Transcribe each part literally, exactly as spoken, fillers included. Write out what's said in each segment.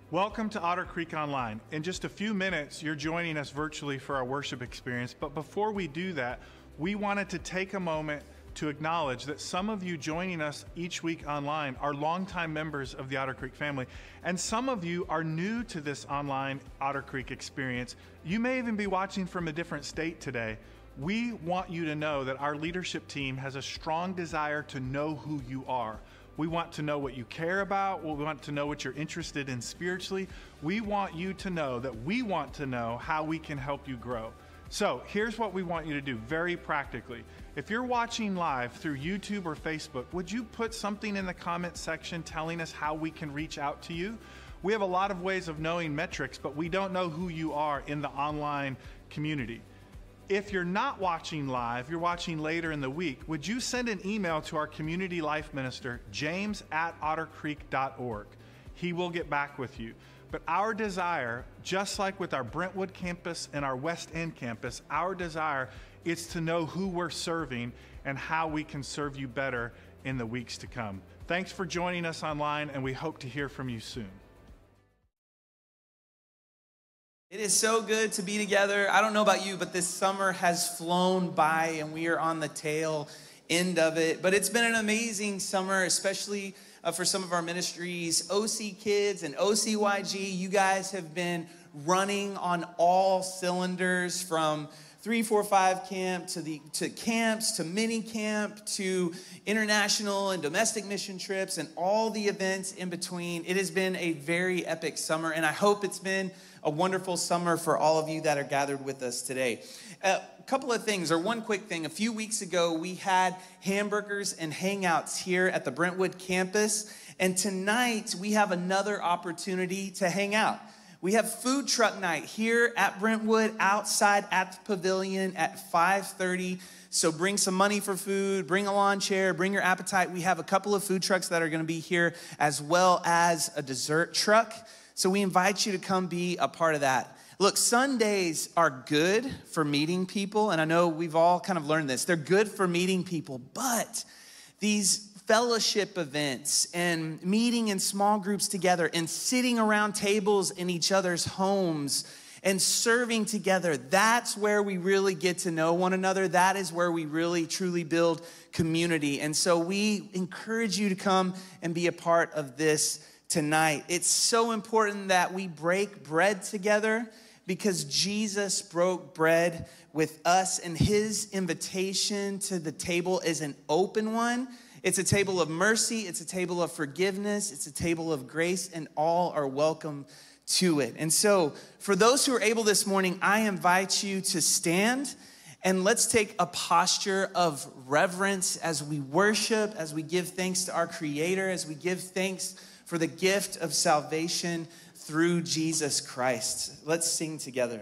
Welcome to Otter Creek Online. In just a few minutes, you're joining us virtually for our worship experience. But before we do that, we wanted to take a moment to acknowledge that some of you joining us each week online are longtime members of the Otter Creek family, and some of you are new to this online Otter Creek experience. You may even be watching from a different state today. We want you to know that our leadership team has a strong desire to know who you are. We want to know what you care about. We want to know what you're interested in spiritually. We want you to know that we want to know how we can help you grow. So here's what we want you to do very practically. If you're watching live through YouTube or Facebook, would you put something in the comment section telling us how we can reach out to you? We have a lot of ways of knowing metrics, but we don't know who you are in the online community. If you're not watching live, you're watching later in the week, would you send an email to our community life minister, James at otter creek dot org? He will get back with you. But our desire, just like with our Brentwood campus and our West End campus, our desire is to know who we're serving and how we can serve you better in the weeks to come. Thanks for joining us online, and we hope to hear from you soon. It is so good to be together. I don't know about you, but this summer has flown by and we are on the tail end of it. But it's been an amazing summer, especially uh, for some of our ministries. O C Kids and O C Y G, you guys have been running on all cylinders, from three, four, five camp to the to camps, to mini camp, to international and domestic mission trips, and all the events in between. It has been a very epic summer, and I hope it's been a wonderful summer for all of you that are gathered with us today. A couple of things, or one quick thing. A few weeks ago, we had hamburgers and hangouts here at the Brentwood campus, and tonight we have another opportunity to hang out. We have food truck night here at Brentwood, outside at the pavilion at five thirty. So bring some money for food, bring a lawn chair, bring your appetite. We have a couple of food trucks that are going to be here, as well as a dessert truck. So we invite you to come be a part of that. Look, Sundays are good for meeting people, and I know we've all kind of learned this. They're good for meeting people, but these fellowship events and meeting in small groups together and sitting around tables in each other's homes and serving together, that's where we really get to know one another. That is where we really, truly build community. And so we encourage you to come and be a part of this tonight. It's so important that we break bread together, because Jesus broke bread with us, and his invitation to the table is an open one. It's a table of mercy, it's a table of forgiveness, it's a table of grace, and all are welcome to it. And so for those who are able this morning, I invite you to stand, and let's take a posture of reverence as we worship, as we give thanks to our Creator, as we give thanks for the gift of salvation through Jesus Christ. Let's sing together.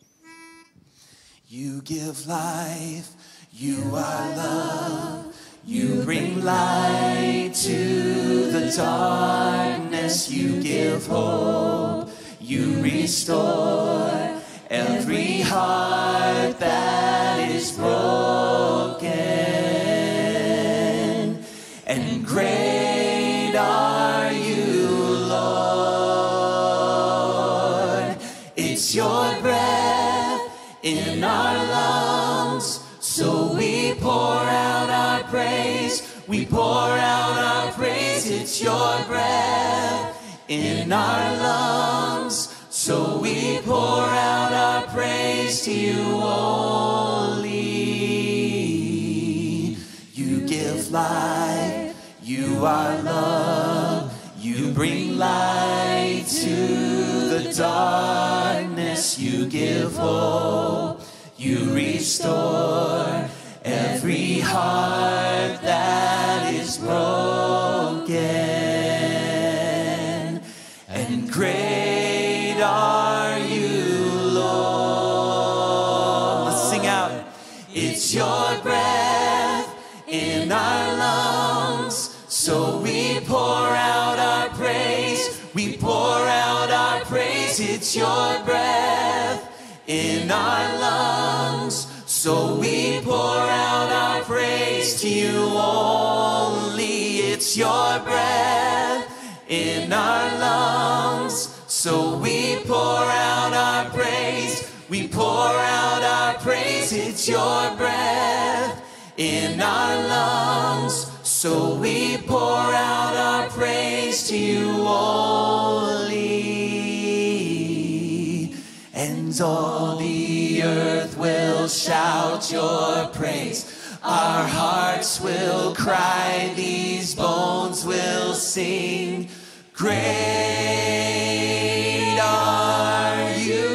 You give life, you are love, you bring light to the darkness, you give hope, you restore every heart that is broken, and great are you, Lord. It's your breath in our lungs, so we pour out our praise. We pour out our praise. It's your breath in our lungs, so we pour out our praise to you only. You give life, you are love, you bring light to the darkness, you give hope, you restore every heart that is broken, and great are you, Lord. Let's sing out. It's your breath in our lungs, so we pour out our praise. We pour out our praise. It's your breath in our lungs, so we pour out our praise to you only. It's your breath in our lungs, So we pour out our praise. We pour out our praise. It's your breath in our lungs. So we pour out our praise to you only. And all the earth will shout your praise. Our hearts will cry, these bones will sing. Great are you,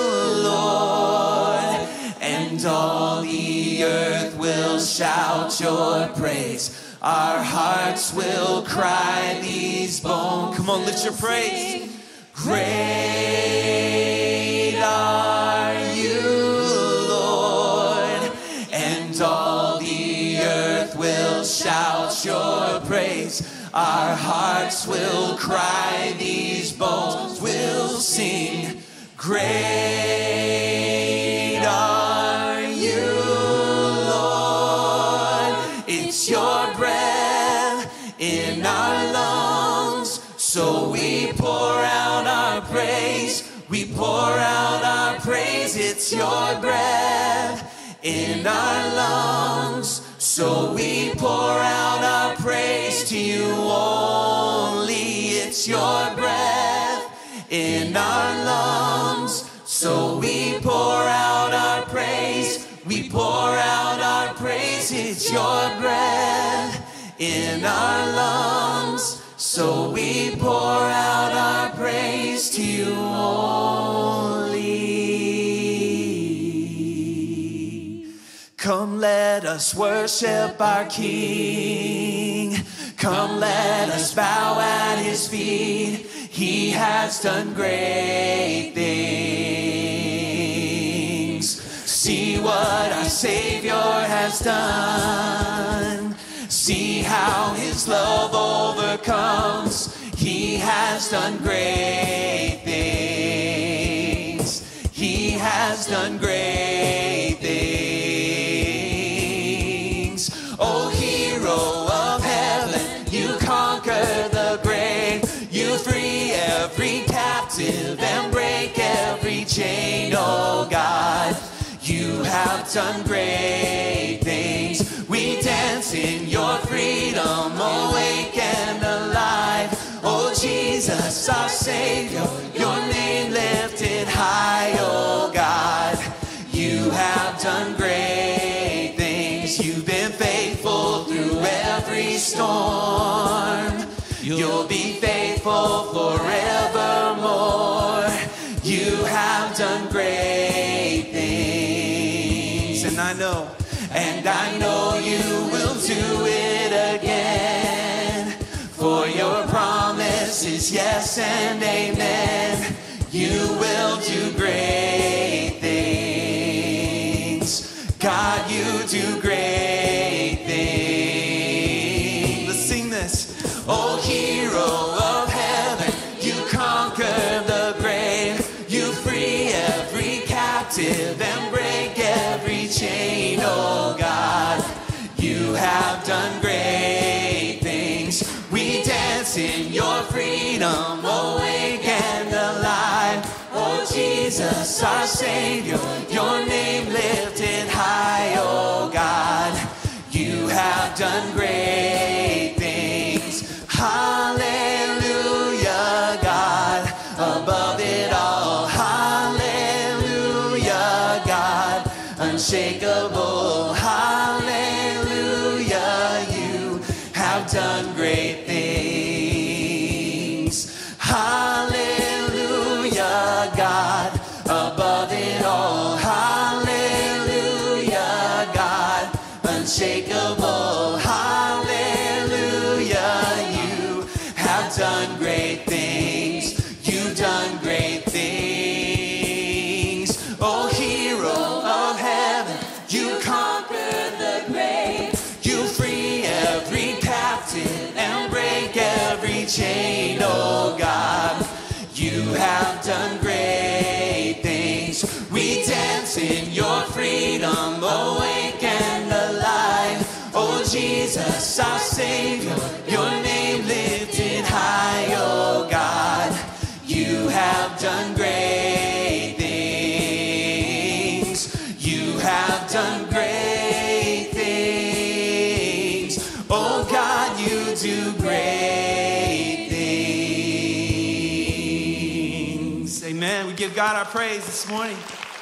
Lord, and all the earth will shout your praise. Our hearts will cry, these bones. Come on, lift your praise. Great are you, Lord, and all the earth will shout your praise. Our hearts will cry, these bones will sing. Great are you, Lord. It's your breath in our lungs. So we pour out our praise. We pour out our praise. It's your breath in our lungs. So we pour out our praise to you only. It's your breath in our lungs. So we pour out our praise. We pour out our praise. It's your breath in our lungs. So we pour out our praise to you only. Come, let us worship our King. Come, let us bow at his feet. He has done great things. See what our Savior has done. See how his love overcomes. He has done great things. He has done great things. Oh, hero of heaven, you conquer the grave. You free every captive and break every chain, oh God. You have done great things. We dance in your freedom, awake and alive. Oh Jesus, our Savior, your name lifted high, oh God. You have done great things. You've been faithful through every storm. You'll be faithful forevermore. You have done great things. And I know, and I know you will do it again. For your promise is yes and amen. You will do great things. God, you do great things. Let's sing this. Oh, hero of heaven, you conquer the grave. You free every captive and break every chain, oh God. You have done great things. We dance in your freedom, awake and alive. Oh Jesus, our Savior, your name lifted high, oh God. You have done great things. Hallelujah, God, above it all. Hallelujah, God, unshakable. Hallelujah, you have done great things. Hallelujah, God, above it all. Hallelujah, God, unshakable. Hallelujah, you have done great things. You've done great things. Oh, hero of heaven, you conquered the grave. You free every captive and break every chain, oh God. You have done great things. We dance in your freedom, awake and alive. Oh Jesus, our Savior, your name lifted high, oh God. You have Oh God, you do great things. Amen. We give God our praise this morning.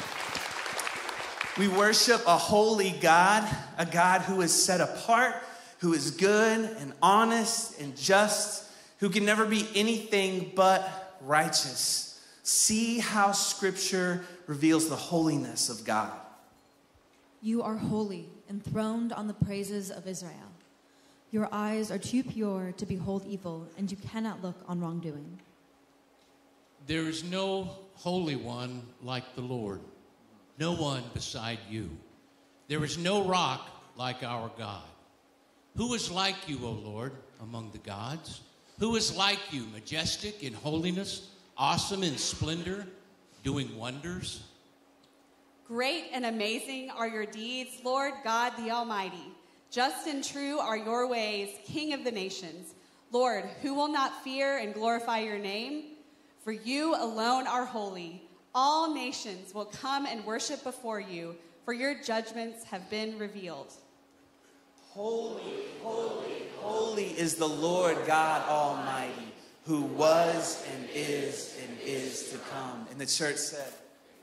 We worship a holy God, a God who is set apart, who is good and honest and just, who can never be anything but righteous. See how Scripture reveals the holiness of God. You are holy, enthroned on the praises of Israel. Your eyes are too pure to behold evil, and you cannot look on wrongdoing. There is no holy one like the Lord, no one beside you. There is no rock like our God. Who is like you, O Lord, among the gods? Who is like you, majestic in holiness, awesome in splendor, doing wonders? Great and amazing are your deeds, Lord God the Almighty. Just and true are your ways, King of the nations. Lord, who will not fear and glorify your name? For you alone are holy. All nations will come and worship before you, for your judgments have been revealed. Holy, holy, holy is the Lord God Almighty, who was and is and is to come. And the church said,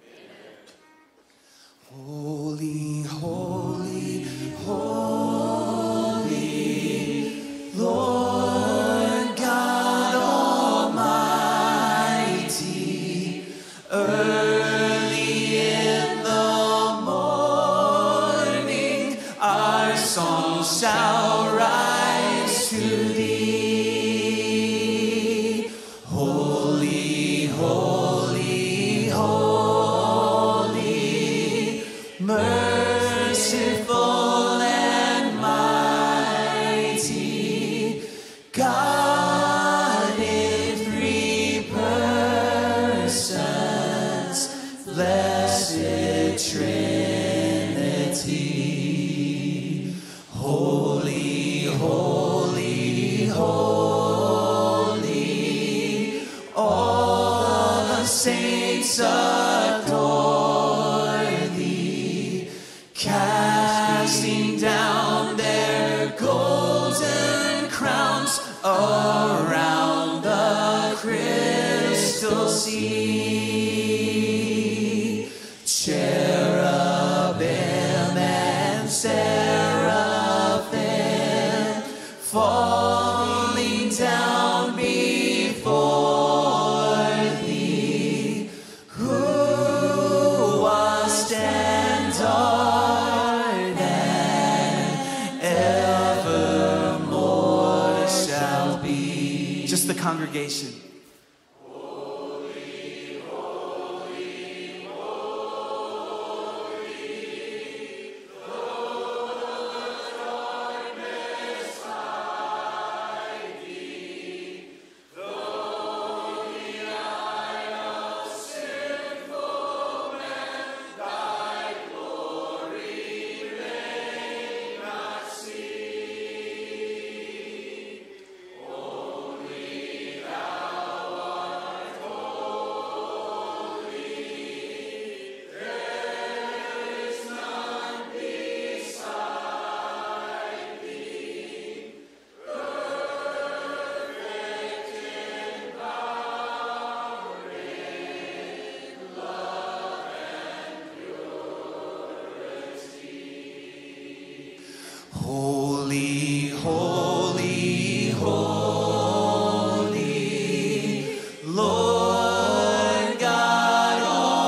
Holy, holy, holy, Lord God Almighty, early in the morning, our song shall rise to thee. Holy, holy, holy, merciful and mighty, God in three persons, blessed Trinity. Holy, holy, holy, all the saints adore thee, casting down their golden crowns around the crystal sea. Cherubim and seraphim falling down before thee, who was and and evermore shall be. Just the congregation. Holy, holy, holy, Lord God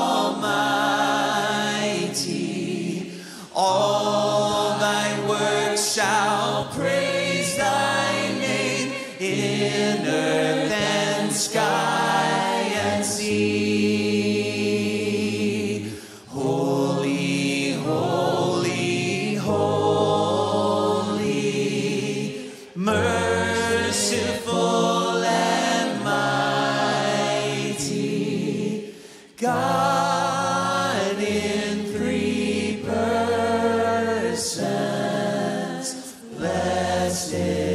Almighty, all thy works shall praise thy name in earth and sky and sea. Holy, holy, holy, merciful and mighty, God in three persons, blessed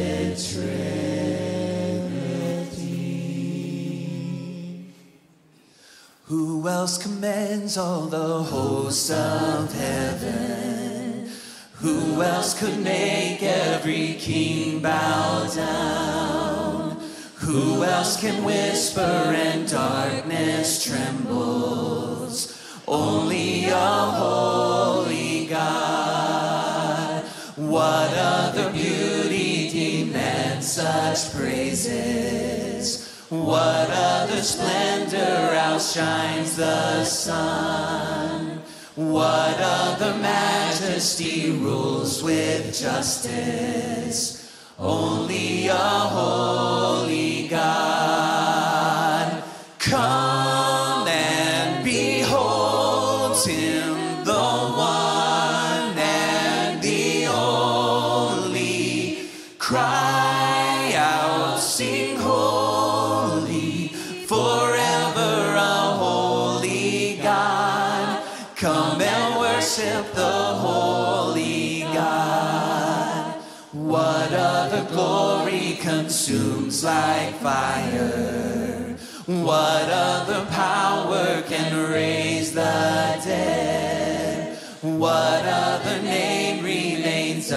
Trinity. Who else commands all the hosts of heaven? Who else could make every every king bow down. Who else can whisper and darkness trembles? Only a holy God. What other beauty demands such praises? What other splendor outshines the sun? What other majesty rules with justice? Only a holy God. Come and behold him, the one and the only. Cry out, sing holy, forever a holy God. Come and worship the holy God. What other glory consumes like fire? What other power can raise the dead? What other name remains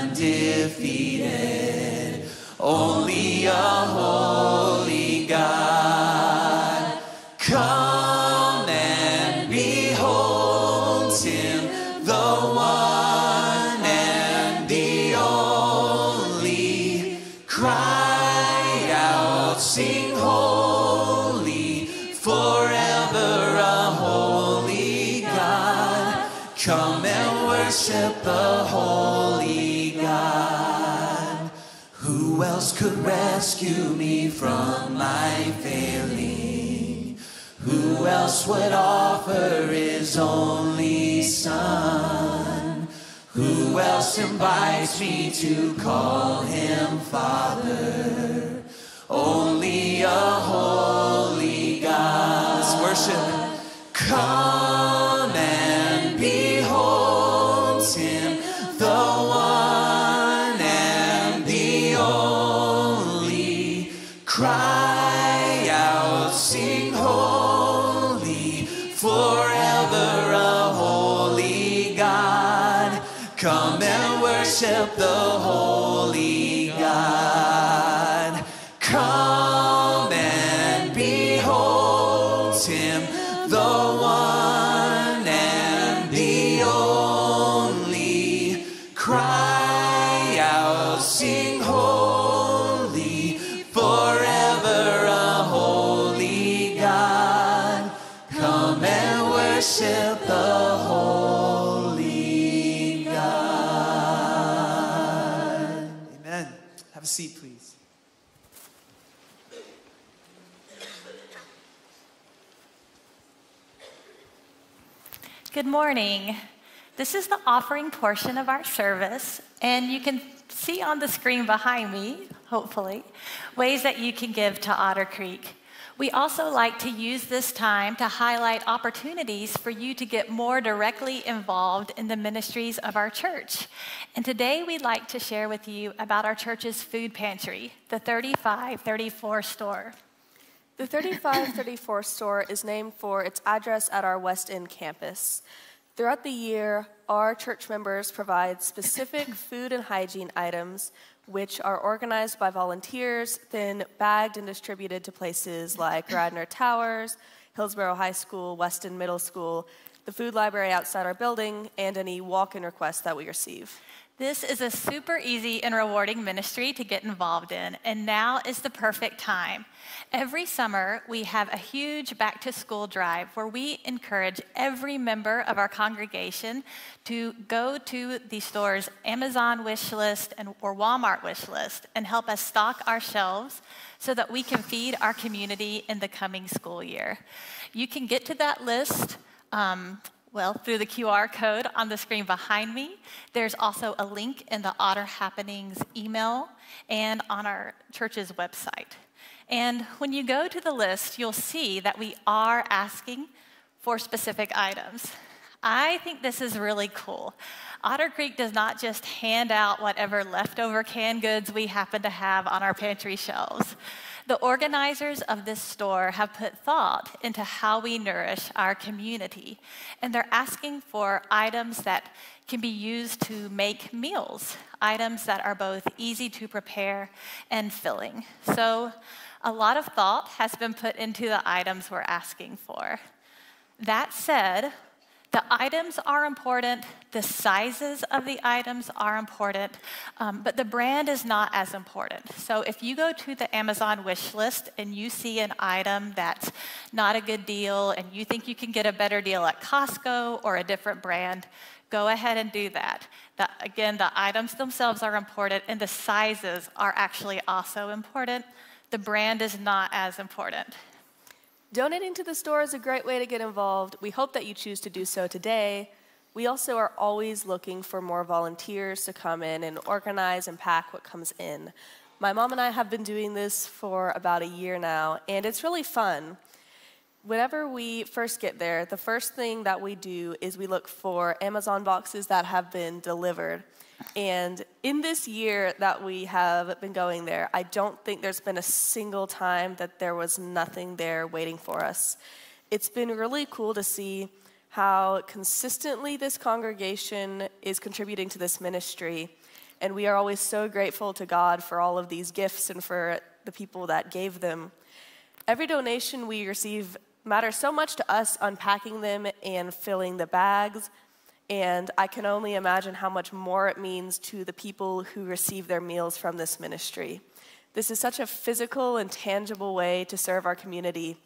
undefeated? Only a holy God. Come and behold him, the one and the only. Cry out, sing holy, forever a holy God. Come and worship the holy God. Who else could rescue me from my failing? Who else would offer his only Son? Who else invites me to call him Father? Only a holy God. Let's worship. Come and behold him, the one and the only. Cry out, sing holy, forever a holy God. Come and worship the holy God. Come and behold him, the one and the only. Cry out, sing holy, forever a holy God. Come and worship the holy God. Amen. Have a seat, please. Good morning. This is the offering portion of our service, and you can see on the screen behind me, hopefully, ways that you can give to Otter Creek. We also like to use this time to highlight opportunities for you to get more directly involved in the ministries of our church. And today we'd like to share with you about our church's food pantry, the thirty-five thirty-four store. The thirty-five thirty-four store is named for its address at our West End campus. Throughout the year, our church members provide specific food and hygiene items, which are organized by volunteers, then bagged and distributed to places like Radnor Towers, Hillsborough High School, Weston Middle School, the food library outside our building, and any walk-in requests that we receive. This is a super easy and rewarding ministry to get involved in, and now is the perfect time. Every summer, we have a huge back-to-school drive where we encourage every member of our congregation to go to the store's Amazon wish list and, or Walmart wish list and help us stock our shelves so that we can feed our community in the coming school year. You can get to that list um, Well, through the Q R code on the screen behind me. There's also a link in the Otter Happenings email and on our church's website. And when you go to the list, you'll see that we are asking for specific items. I think this is really cool. Otter Creek does not just hand out whatever leftover canned goods we happen to have on our pantry shelves. The organizers of this store have put thought into how we nourish our community, and they're asking for items that can be used to make meals, items that are both easy to prepare and filling. So a lot of thought has been put into the items we're asking for. That said, the items are important, the sizes of the items are important, um, but the brand is not as important. So if you go to the Amazon wish list and you see an item that's not a good deal and you think you can get a better deal at Costco or a different brand, go ahead and do that. The, again, the items themselves are important and the sizes are actually also important. The brand is not as important. Donating to the store is a great way to get involved. We hope that you choose to do so today. We also are always looking for more volunteers to come in and organize and pack what comes in. My mom and I have been doing this for about a year now, and it's really fun. Whenever we first get there, the first thing that we do is we look for Amazon boxes that have been delivered. And in this year that we have been going there, I don't think there's been a single time that there was nothing there waiting for us. It's been really cool to see how consistently this congregation is contributing to this ministry. And we are always so grateful to God for all of these gifts and for the people that gave them. Every donation we receive matters so much to us unpacking them and filling the bags. And I can only imagine how much more it means to the people who receive their meals from this ministry. This is such a physical and tangible way to serve our community,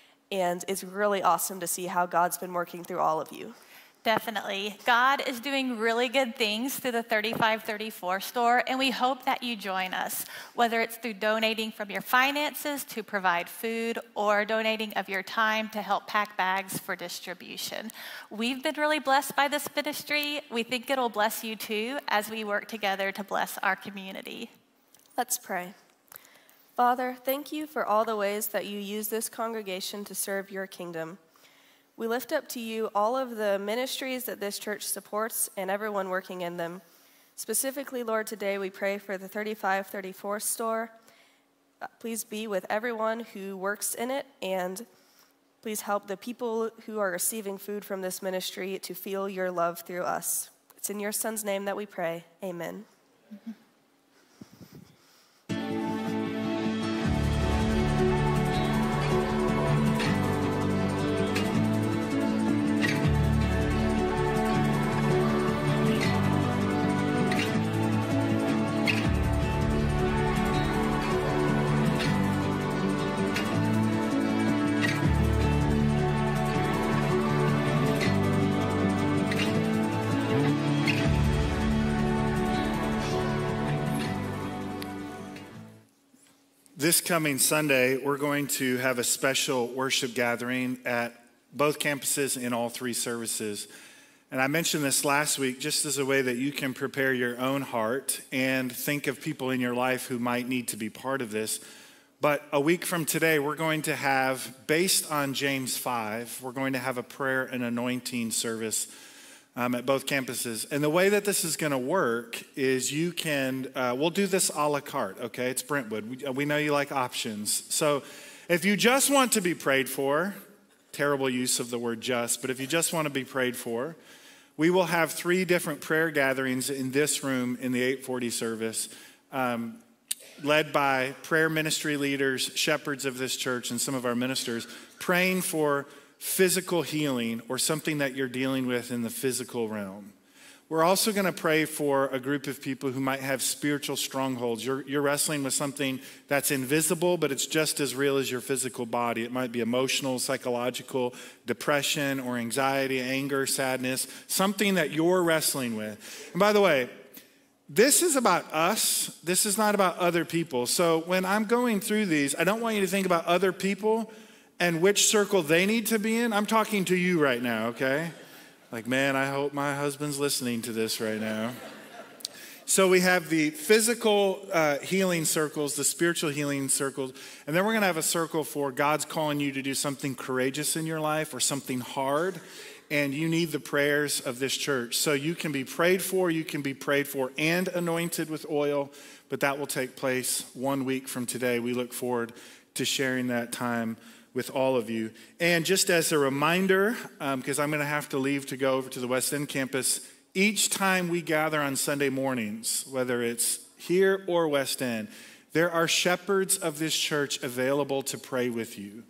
and it's really awesome to see how God's been working through all of you. Definitely. God is doing really good things through the thirty-five thirty-four store, and we hope that you join us, whether it's through donating from your finances to provide food or donating of your time to help pack bags for distribution. We've been really blessed by this ministry. We think it'll bless you too as we work together to bless our community. Let's pray. Father, thank you for all the ways that you use this congregation to serve your kingdom. We lift up to you all of the ministries that this church supports and everyone working in them. Specifically, Lord, today we pray for the thirty-five thirty-four store. Please be with everyone who works in it, and please help the people who are receiving food from this ministry to feel your love through us. It's in your Son's name that we pray. Amen. Mm-hmm. This coming Sunday, we're going to have a special worship gathering at both campuses in all three services. And I mentioned this last week just as a way that you can prepare your own heart and think of people in your life who might need to be part of this. But a week from today, we're going to have, based on James five, we're going to have a prayer and anointing service Um, at both campuses. And the way that this is going to work is you can, uh, we'll do this a la carte, okay? It's Brentwood. We, we know you like options. So if you just want to be prayed for, terrible use of the word just, but if you just want to be prayed for, we will have three different prayer gatherings in this room in the eight forty service, um, led by prayer ministry leaders, shepherds of this church, and some of our ministers, praying for physical healing or something that you're dealing with in the physical realm. We're also going to pray for a group of people who might have spiritual strongholds. You're, you're wrestling with something that's invisible, but it's just as real as your physical body. It might be emotional, psychological, depression or anxiety, anger, sadness, something that you're wrestling with. And by the way, this is about us. This is not about other people. So when I'm going through these, I don't want you to think about other people and which circle they need to be in. I'm talking to you right now, okay? Like, man, I hope my husband's listening to this right now. So we have the physical uh, healing circles, the spiritual healing circles, and then we're going to have a circle for God's calling you to do something courageous in your life or something hard. and you need the prayers of this church. So you can be prayed for, you can be prayed for and anointed with oil, but that will take place one week from today. We look forward to sharing that time with all of you. And just as a reminder, because um, I'm going to have to leave to go over to the West End campus, each time we gather on Sunday mornings, whether it's here or West End, there are shepherds of this church available to pray with you.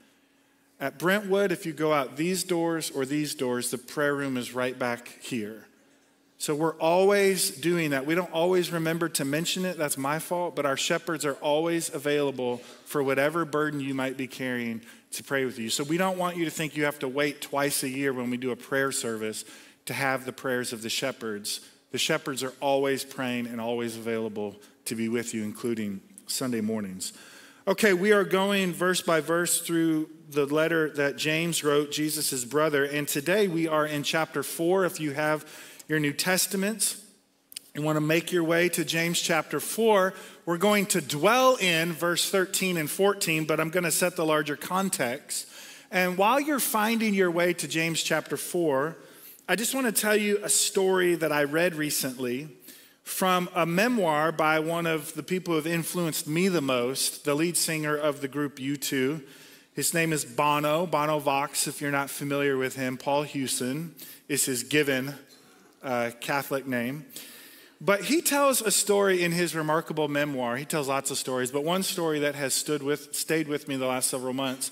At Brentwood, if you go out these doors or these doors, the prayer room is right back here. So we're always doing that. We don't always remember to mention it. That's my fault. But our shepherds are always available for whatever burden you might be carrying to pray with you. So we don't want you to think you have to wait twice a year when we do a prayer service to have the prayers of the shepherds. The shepherds are always praying and always available to be with you, including Sunday mornings. Okay, we are going verse by verse through the letter that James wrote, Jesus' brother. And today we are in chapter four. If you have your New Testaments, you want to make your way to James chapter four. We're going to dwell in verse thirteen and fourteen, but I'm going to set the larger context. And while you're finding your way to James chapter four, I just want to tell you a story that I read recently from a memoir by one of the people who have influenced me the most, the lead singer of the group U two. His name is Bono, Bono Vox, if you're not familiar with him. Paul Hewson is his given uh, Catholic name. But he tells a story in his remarkable memoir. He tells lots of stories, but one story that has stood with, stayed with me the last several months.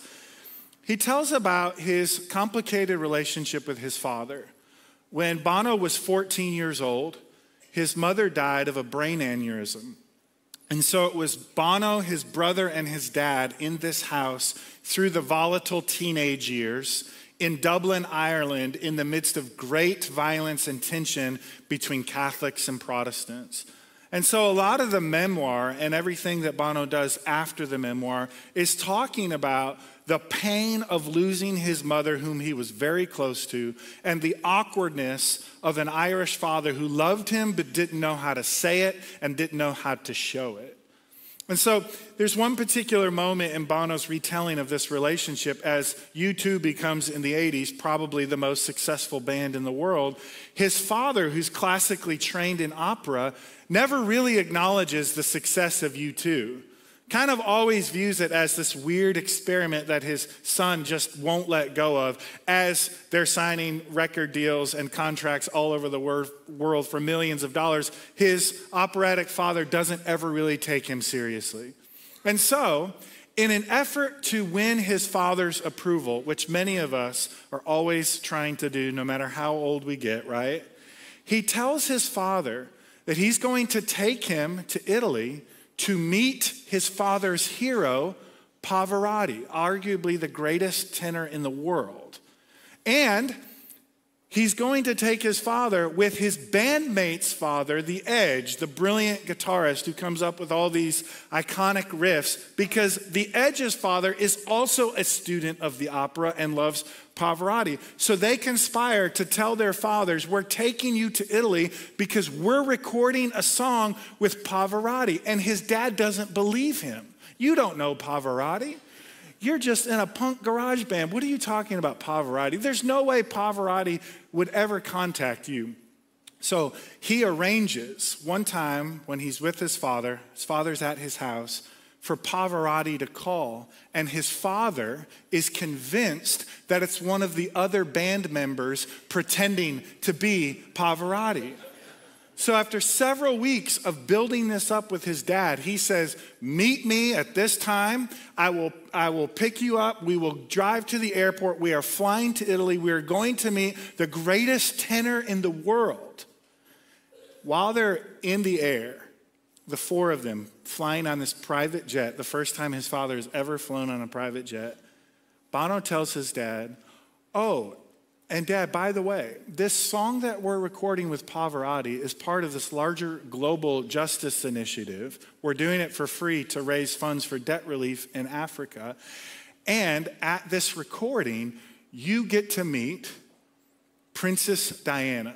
He tells about his complicated relationship with his father. When Bono was fourteen years old, his mother died of a brain aneurysm. And so it was Bono, his brother, and his dad in this house through the volatile teenage years in Dublin, Ireland, in the midst of great violence and tension between Catholics and Protestants. And so a lot of the memoir and everything that Bono does after the memoir is talking about the pain of losing his mother, whom he was very close to, and the awkwardness of an Irish father who loved him but didn't know how to say it and didn't know how to show it. And so there's one particular moment in Bono's retelling of this relationship as U two becomes, in the eighties, probably the most successful band in the world. His father, who's classically trained in opera, never really acknowledges the success of U two. Kind of always views it as this weird experiment that his son just won't let go of as they're signing record deals and contracts all over the wor- world for millions of dollars. His operatic father doesn't ever really take him seriously. And so, in an effort to win his father's approval, which many of us are always trying to do no matter how old we get, right? He tells his father that he's going to take him to Italy to meet his father's hero, Pavarotti, arguably the greatest tenor in the world. And he's going to take his father with his bandmate's father, The Edge, the brilliant guitarist who comes up with all these iconic riffs, because The Edge's father is also a student of the opera and loves Pavarotti. So they conspire to tell their fathers, we're taking you to Italy because we're recording a song with Pavarotti. And his dad doesn't believe him. You don't know Pavarotti. You're just in a punk garage band. What are you talking about, Pavarotti? There's no way Pavarotti would ever contact you. So he arranges one time when he's with his father, his father's at his house, for Pavarotti to call, and his father is convinced that it's one of the other band members pretending to be Pavarotti. So after several weeks of building this up with his dad, he says, meet me at this time. I will, I will pick you up. We will drive to the airport. We are flying to Italy. We are going to meet the greatest tenor in the world. While they're in the air, the four of them flying on this private jet, the first time his father has ever flown on a private jet, Bono tells his dad, oh, and Dad, by the way, this song that we're recording with Pavarotti is part of this larger global justice initiative. We're doing it for free to raise funds for debt relief in Africa. And at this recording, you get to meet Princess Diana,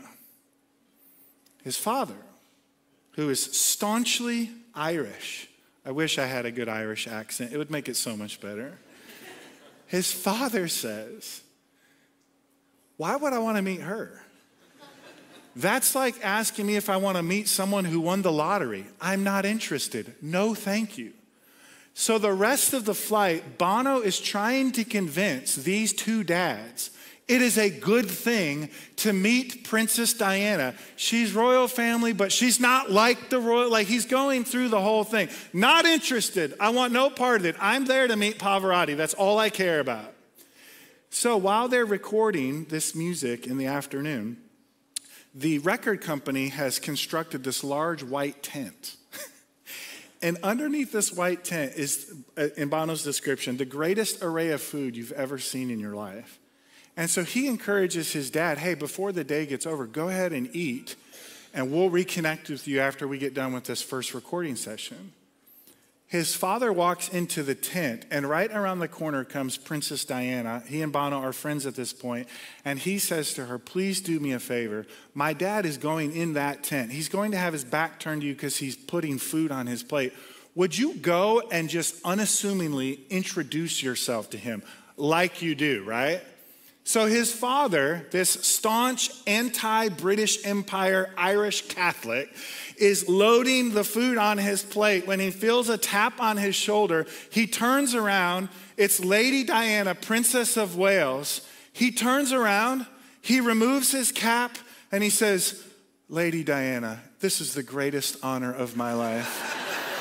his father, who is staunchly Irish. I wish I had a good Irish accent. It would make it so much better. His father says, Why would I want to meet her? That's like asking me if I want to meet someone who won the lottery. I'm not interested. No, thank you. So the rest of the flight, Bono is trying to convince these two dads it is a good thing to meet Princess Diana. She's royal family, but she's not like the royal, like he's going through the whole thing. Not interested. I want no part of it. I'm there to meet Pavarotti. That's all I care about. So while they're recording this music in the afternoon, the record company has constructed this large white tent. And underneath this white tent is, in Bono's description, the greatest array of food you've ever seen in your life. And so he encourages his dad, hey, before the day gets over, go ahead and eat, and we'll reconnect with you after we get done with this first recording session. His father walks into the tent, and right around the corner comes Princess Diana. He and Bono are friends at this point, and he says to her, please do me a favor. My dad is going in that tent. He's going to have his back turned to you because he's putting food on his plate. Would you go and just unassumingly introduce yourself to him like you do, right? So his father, this staunch anti-British Empire Irish Catholic, is loading the food on his plate. When he feels a tap on his shoulder, he turns around. It's Lady Diana, Princess of Wales. He turns around, he removes his cap, and he says, Lady Diana, this is the greatest honor of my life.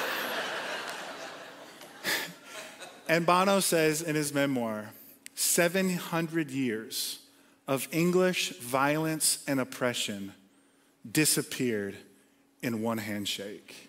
And Bono says in his memoir, seven hundred years of English violence and oppression disappeared in one handshake.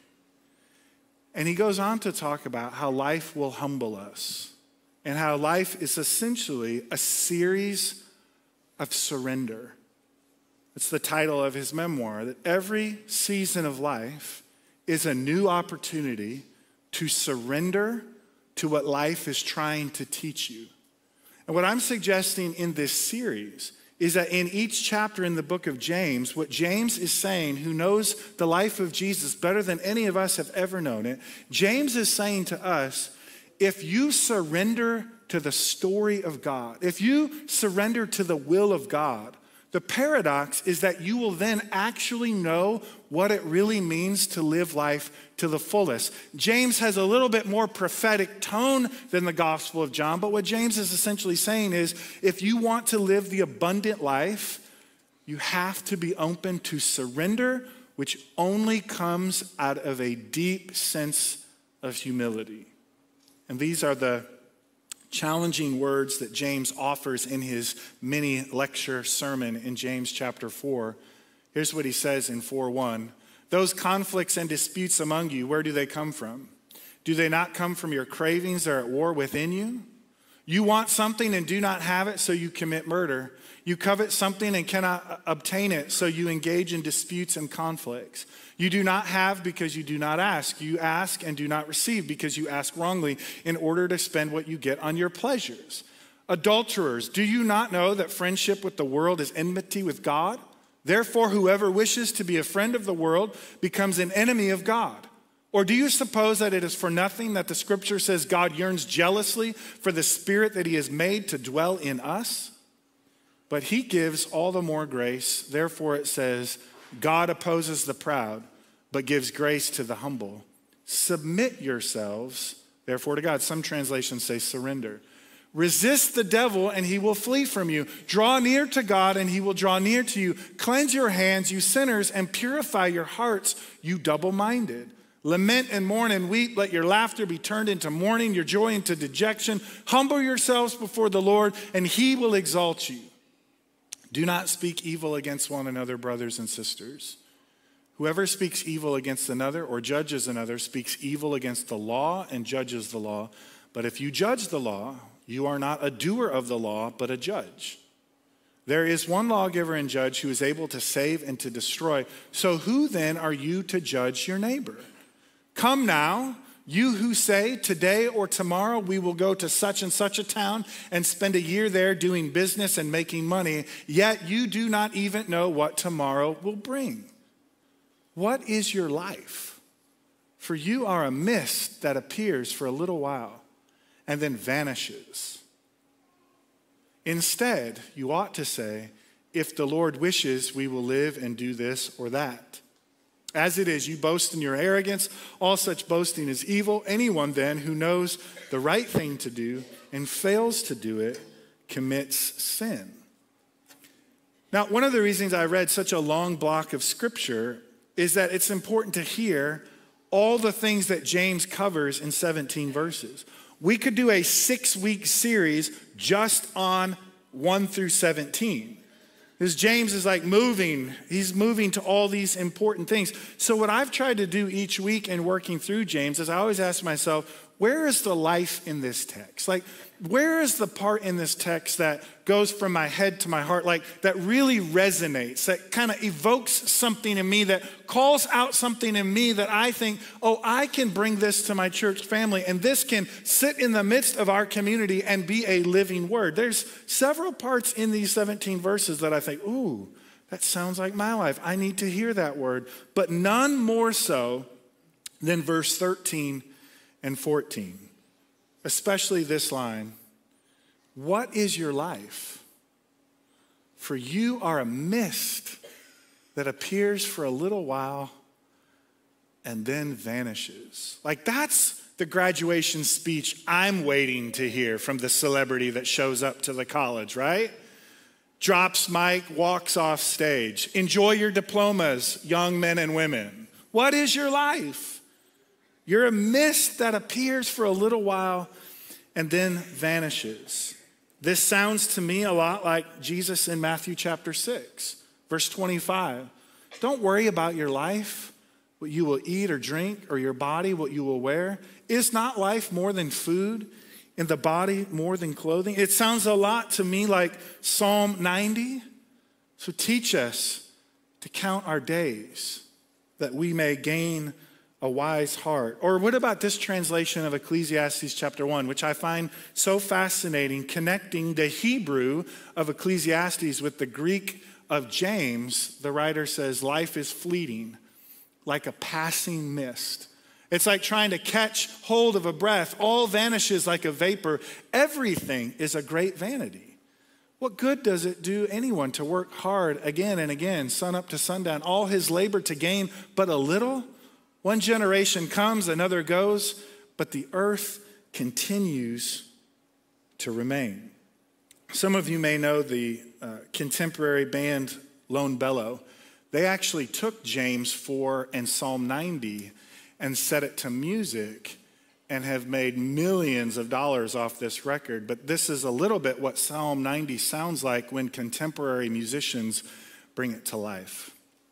And he goes on to talk about how life will humble us and how life is essentially a series of surrender. It's the title of his memoir, that every season of life is a new opportunity to surrender to what life is trying to teach you. And what I'm suggesting in this series is that in each chapter in the book of James, what James is saying, who knows the life of Jesus better than any of us have ever known it, James is saying to us, if you surrender to the story of God, if you surrender to the will of God, the paradox is that you will then actually know what it really means to live life to the fullest. James has a little bit more prophetic tone than the Gospel of John, but what James is essentially saying is, if you want to live the abundant life, you have to be open to surrender, which only comes out of a deep sense of humility. And these are the challenging words that James offers in his mini lecture sermon in James chapter four. Here's what he says in four one. Those conflicts and disputes among you, where do they come from? Do they not come from your cravings that are at war within you? You want something and do not have it, so you commit murder. You covet something and cannot obtain it, so you engage in disputes and conflicts. You do not have because you do not ask. You ask and do not receive because you ask wrongly in order to spend what you get on your pleasures. Adulterers, do you not know that friendship with the world is enmity with God? Therefore, whoever wishes to be a friend of the world becomes an enemy of God. Or do you suppose that it is for nothing that the scripture says God yearns jealously for the spirit that he has made to dwell in us? But he gives all the more grace. Therefore, it says, God opposes the proud, but gives grace to the humble. Submit yourselves, therefore, to God. Some translations say surrender. Resist the devil, and he will flee from you. Draw near to God, and he will draw near to you. Cleanse your hands, you sinners, and purify your hearts, you double-minded. Lament and mourn and weep. Let your laughter be turned into mourning, your joy into dejection. Humble yourselves before the Lord, and he will exalt you. Do not speak evil against one another, brothers and sisters. Whoever speaks evil against another or judges another speaks evil against the law and judges the law. But if you judge the law, you are not a doer of the law, but a judge. There is one lawgiver and judge who is able to save and to destroy. So who then are you to judge your neighbor? Come now, you who say, today or tomorrow we will go to such and such a town and spend a year there doing business and making money, yet you do not even know what tomorrow will bring. What is your life? For you are a mist that appears for a little while and then vanishes. Instead, you ought to say, if the Lord wishes, we will live and do this or that. As it is, you boast in your arrogance. All such boasting is evil. Anyone then who knows the right thing to do and fails to do it commits sin. Now, one of the reasons I read such a long block of scripture is that it's important to hear all the things that James covers in seventeen verses. We could do a six-week series just on one through seventeen. Because James is like moving, he's moving to all these important things. So what I've tried to do each week in working through James is I always ask myself, where is the life in this text? Like, where is the part in this text that goes from my head to my heart, like that really resonates, that kind of evokes something in me, that calls out something in me that I think, oh, I can bring this to my church family, and this can sit in the midst of our community and be a living word. There's several parts in these seventeen verses that I think, ooh, that sounds like my life. I need to hear that word. But none more so than verse thirteen and fourteen. Especially this line, what is your life? For you are a mist that appears for a little while and then vanishes. Like, that's the graduation speech I'm waiting to hear from the celebrity that shows up to the college, right? Drops mic, walks off stage. Enjoy your diplomas, young men and women. What is your life? You're a mist that appears for a little while and then vanishes. This sounds to me a lot like Jesus in Matthew chapter six, verse twenty-five. Don't worry about your life, what you will eat or drink, or your body, what you will wear. Is not life more than food, and the body more than clothing? It sounds a lot to me like Psalm ninety. So teach us to count our days that we may gain a wise heart. Or what about this translation of Ecclesiastes chapter one, which I find so fascinating, connecting the Hebrew of Ecclesiastes with the Greek of James. The writer says, life is fleeting, like a passing mist. It's like trying to catch hold of a breath. All vanishes like a vapor. Everything is a great vanity. What good does it do anyone to work hard again and again, sun up to sundown, all his labor to gain but a little? One generation comes, another goes, but the earth continues to remain. Some of you may know the uh, contemporary band Lone Bellow. They actually took James four and Psalm ninety and set it to music and have made millions of dollars off this record. But this is a little bit what Psalm ninety sounds like when contemporary musicians bring it to life.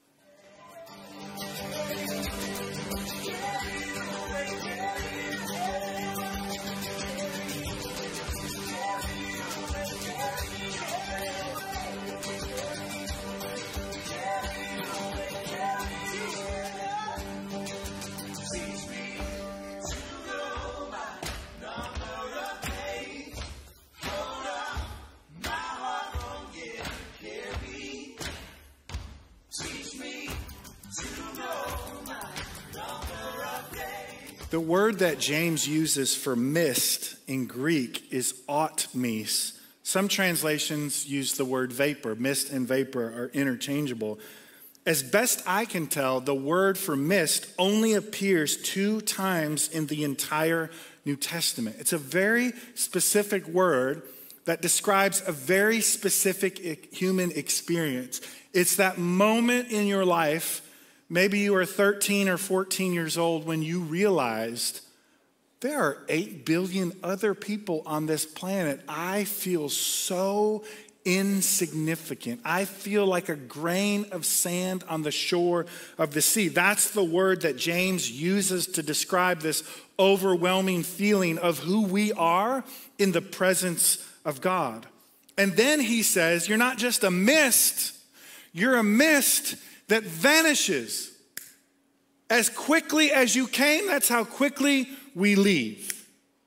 The word that James uses for mist in Greek is otmos. Some translations use the word vapor. Mist and vapor are interchangeable. As best I can tell, the word for mist only appears two times in the entire New Testament. It's a very specific word that describes a very specific human experience. It's that moment in your life. Maybe you were thirteen or fourteen years old when you realized there are eight billion other people on this planet. I feel so insignificant. I feel like a grain of sand on the shore of the sea. That's the word that James uses to describe this overwhelming feeling of who we are in the presence of God. And then he says, you're not just a mist, you're a mist that vanishes. As quickly as you came, that's how quickly we leave.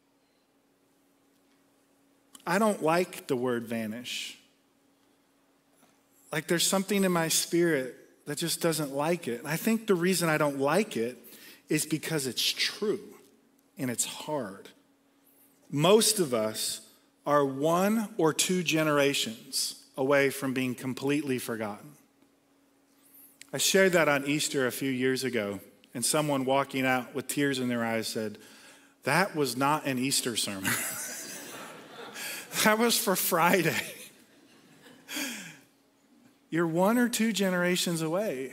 I don't like the word vanish. Like there's something in my spirit that just doesn't like it. And I think the reason I don't like it is because it's true and it's hard. Most of us are one or two generations away from being completely forgotten. I shared that on Easter a few years ago, and someone walking out with tears in their eyes said, "That was not an Easter sermon." That was for Friday. You're one or two generations away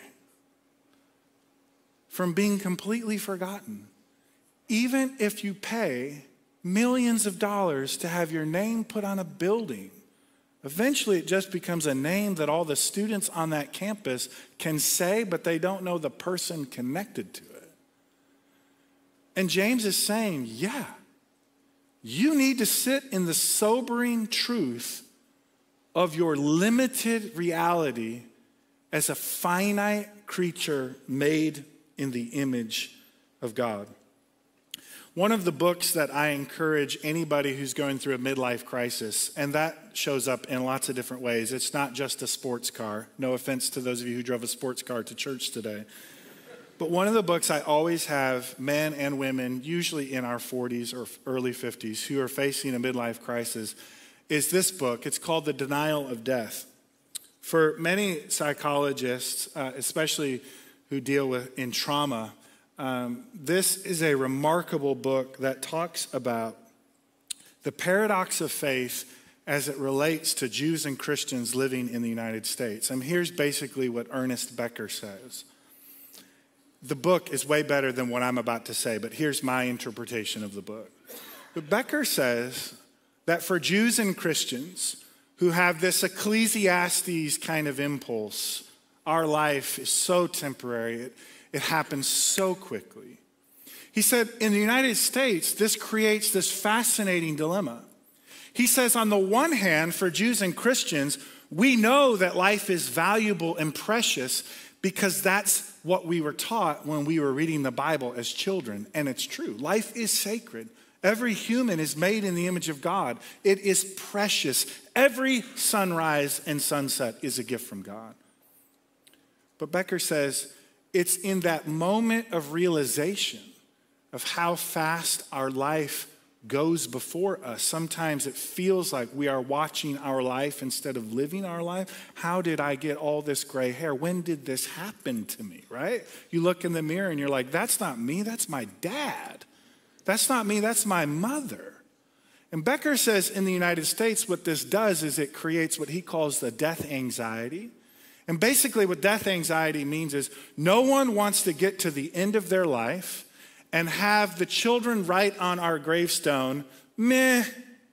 from being completely forgotten. Even if you pay millions of dollars to have your name put on a building, eventually it just becomes a name that all the students on that campus can say, but they don't know the person connected to it. And James is saying, yeah, you need to sit in the sobering truth of your limited reality as a finite creature made in the image of God. One of the books that I encourage anybody who's going through a midlife crisis, and that shows up in lots of different ways. It's not just a sports car. No offense to those of you who drove a sports car to church today. But one of the books I always have men and women, usually in our forties or early fifties, who are facing a midlife crisis, is this book. It's called The Denial of Death. For many psychologists, uh, especially who deal with in trauma, um, this is a remarkable book that talks about the paradox of faith as it relates to Jews and Christians living in the United States. And here's basically what Ernest Becker says. The book is way better than what I'm about to say, but here's my interpretation of the book. But Becker says that for Jews and Christians who have this Ecclesiastes kind of impulse, our life is so temporary, it, it happens so quickly. He said, in the United States, this creates this fascinating dilemma. He says, on the one hand, for Jews and Christians, we know that life is valuable and precious because that's what we were taught when we were reading the Bible as children. And it's true. Life is sacred. Every human is made in the image of God. It is precious. Every sunrise and sunset is a gift from God. But Becker says it's in that moment of realization of how fast our life goes before us. Sometimes it feels like we are watching our life instead of living our life. How did I get all this gray hair? When did this happen to me, right? You look in the mirror and you're like, that's not me, that's my dad. That's not me, that's my mother. And Becker says in the United States, what this does is it creates what he calls the death anxiety. And basically what death anxiety means is no one wants to get to the end of their life and have the children write on our gravestone, meh,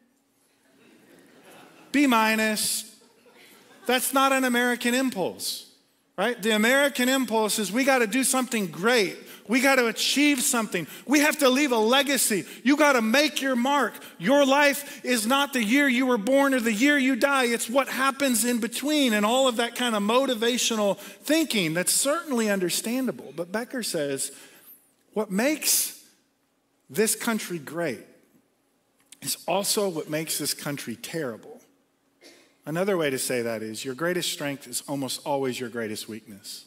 B minus. That's not an American impulse, right? The American impulse is we got to do something great. We got to achieve something. We have to leave a legacy. You got to make your mark. Your life is not the year you were born or the year you die. It's what happens in between and all of that kind of motivational thinking. That's certainly understandable. But Becker says, what makes this country great is also what makes this country terrible. Another way to say that is your greatest strength is almost always your greatest weakness.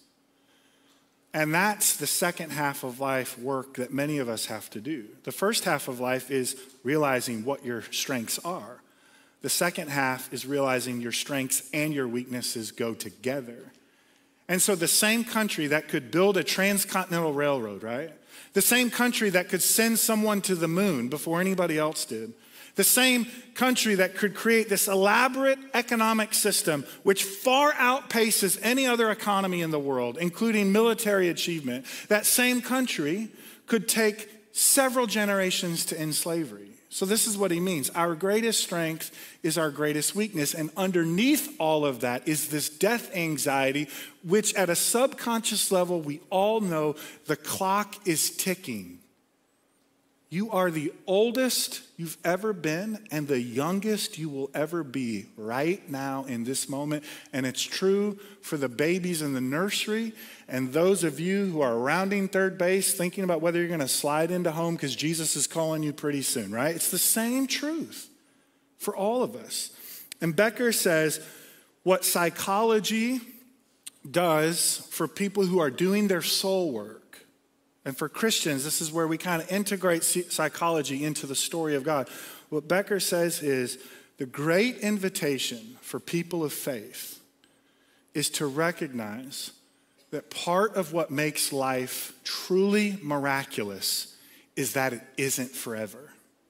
And that's the second half of life work that many of us have to do. The first half of life is realizing what your strengths are. The second half is realizing your strengths and your weaknesses go together. And so the same country that could build a transcontinental railroad, right? The same country that could send someone to the moon before anybody else did. The same country that could create this elaborate economic system which far outpaces any other economy in the world, including military achievement. That same country could take several generations to end slavery. So this is what he means. Our greatest strength is our greatest weakness. And underneath all of that is this death anxiety, which at a subconscious level, we all know the clock is ticking. You are the oldest you've ever been and the youngest you will ever be right now in this moment. And it's true for the babies in the nursery and those of you who are rounding third base thinking about whether you're going to slide into home because Jesus is calling you pretty soon, right? It's the same truth for all of us. And Becker says what psychology does for people who are doing their soul work, and for Christians, this is where we kind of integrate psychology into the story of God. What Becker says is The great invitation for people of faith is to recognize that part of what makes life truly miraculous is that it isn't forever.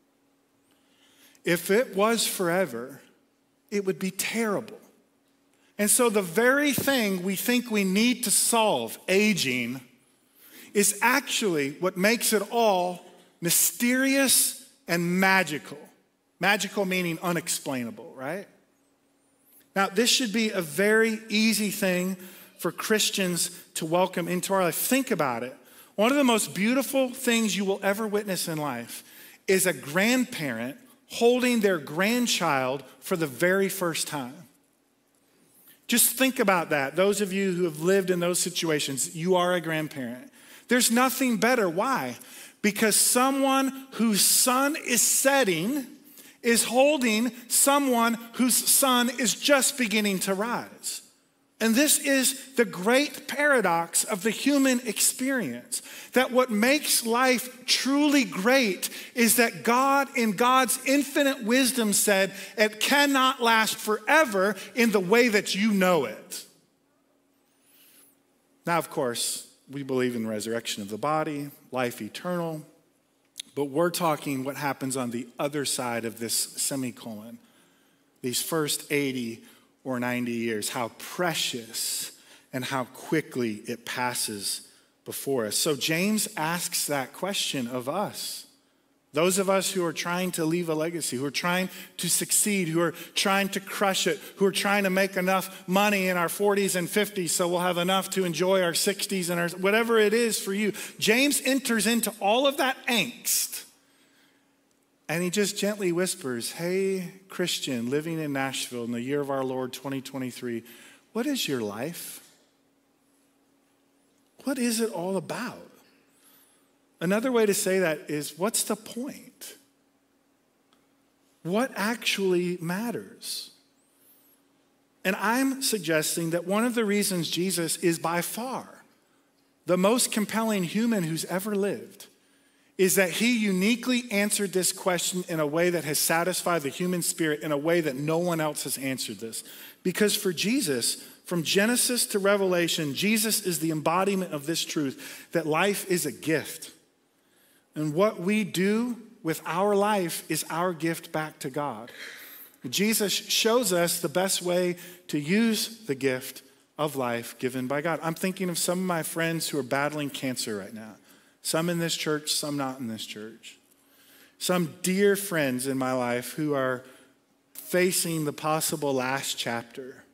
If it was forever, it would be terrible. And so the very thing we think we need to solve, aging, is actually what makes it all mysterious and magical. Magical meaning unexplainable, right? Now, this should be a very easy thing for Christians to welcome into our life. Think about it. One of the most beautiful things you will ever witness in life is a grandparent holding their grandchild for the very first time. Just think about that. Those of you who have lived in those situations, you are a grandparent. There's nothing better. Why? Because someone whose sun is setting is holding someone whose sun is just beginning to rise. And this is the great paradox of the human experience, that what makes life truly great is that God, in God's infinite wisdom, said it cannot last forever in the way that you know it. Now, of course, we believe in resurrection of the body, life eternal, but we're talking what happens on the other side of this semicolon, these first eighty or ninety years, how precious and how quickly it passes before us. So James asks that question of us, those of us who are trying to leave a legacy, who are trying to succeed, who are trying to crush it, who are trying to make enough money in our forties and fifties so we'll have enough to enjoy our sixties and our whatever it is for you. James enters into all of that angst. And he just gently whispers, hey, Christian, living in Nashville in the year of our Lord, twenty twenty-three, what is your life? What is it all about? Another way to say that is, what's the point? What actually matters? And I'm suggesting that one of the reasons Jesus is by far the most compelling human who's ever lived is that he uniquely answered this question in a way that has satisfied the human spirit in a way that no one else has answered this. Because for Jesus, from Genesis to Revelation, Jesus is the embodiment of this truth, that life is a gift. And what we do with our life is our gift back to God. Jesus shows us the best way to use the gift of life given by God. I'm thinking of some of my friends who are battling cancer right now. Some in this church, some not in this church. Some dear friends in my life who are facing the possible last chapter.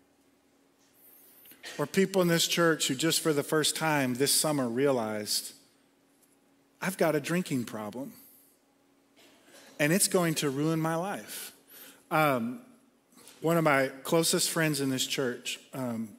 Or people in this church who just for the first time this summer realized, I've got a drinking problem. And it's going to ruin my life. Um, one of my closest friends in this church, um,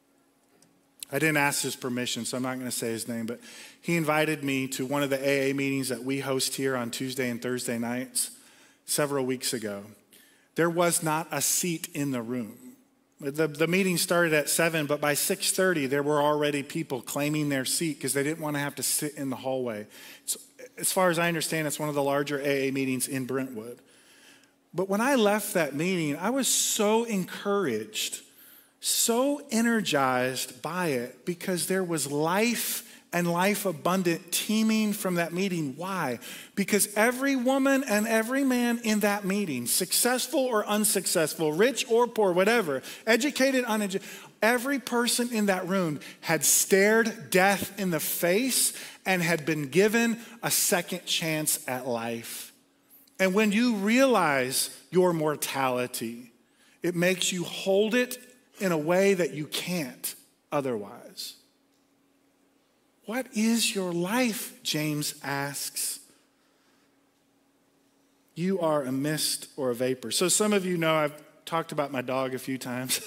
I didn't ask his permission, so I'm not going to say his name, but he invited me to one of the A A meetings that we host here on Tuesday and Thursday nights several weeks ago. There was not a seat in the room. The, the meeting started at seven, but by six thirty, there were already people claiming their seat because they didn't want to have to sit in the hallway. So, as far as I understand, it's one of the larger A A meetings in Brentwood. But when I left that meeting, I was so encouraged, so energized by it because there was life and life abundant teeming from that meeting. Why? Because every woman and every man in that meeting, successful or unsuccessful, rich or poor, whatever, educated, uneducated, every person in that room had stared death in the face and had been given a second chance at life. And when you realize your mortality, it makes you hold it in a way that you can't otherwise. What is your life? James asks. You are a mist or a vapor. So some of you know I've talked about my dog a few times.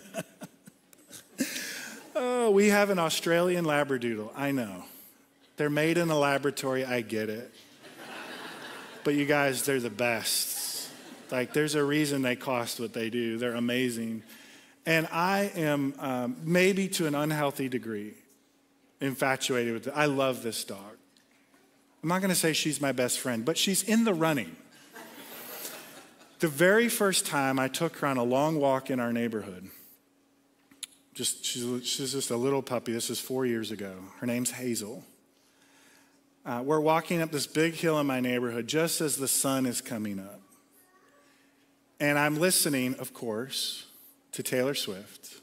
Oh, we have an Australian Labradoodle. I know. They're made in a laboratory. I get it. But you guys, they're the best. Like, there's a reason they cost what they do. They're amazing. And I am, um, maybe to an unhealthy degree, infatuated with it. I love this dog. I'm not going to say she's my best friend, but she's in the running. The very first time I took her on a long walk in our neighborhood, just she's, she's just a little puppy. This was four years ago. Her name's Hazel. Uh, we're walking up this big hill in my neighborhood just as the sun is coming up. And I'm listening, of course, to Taylor Swift.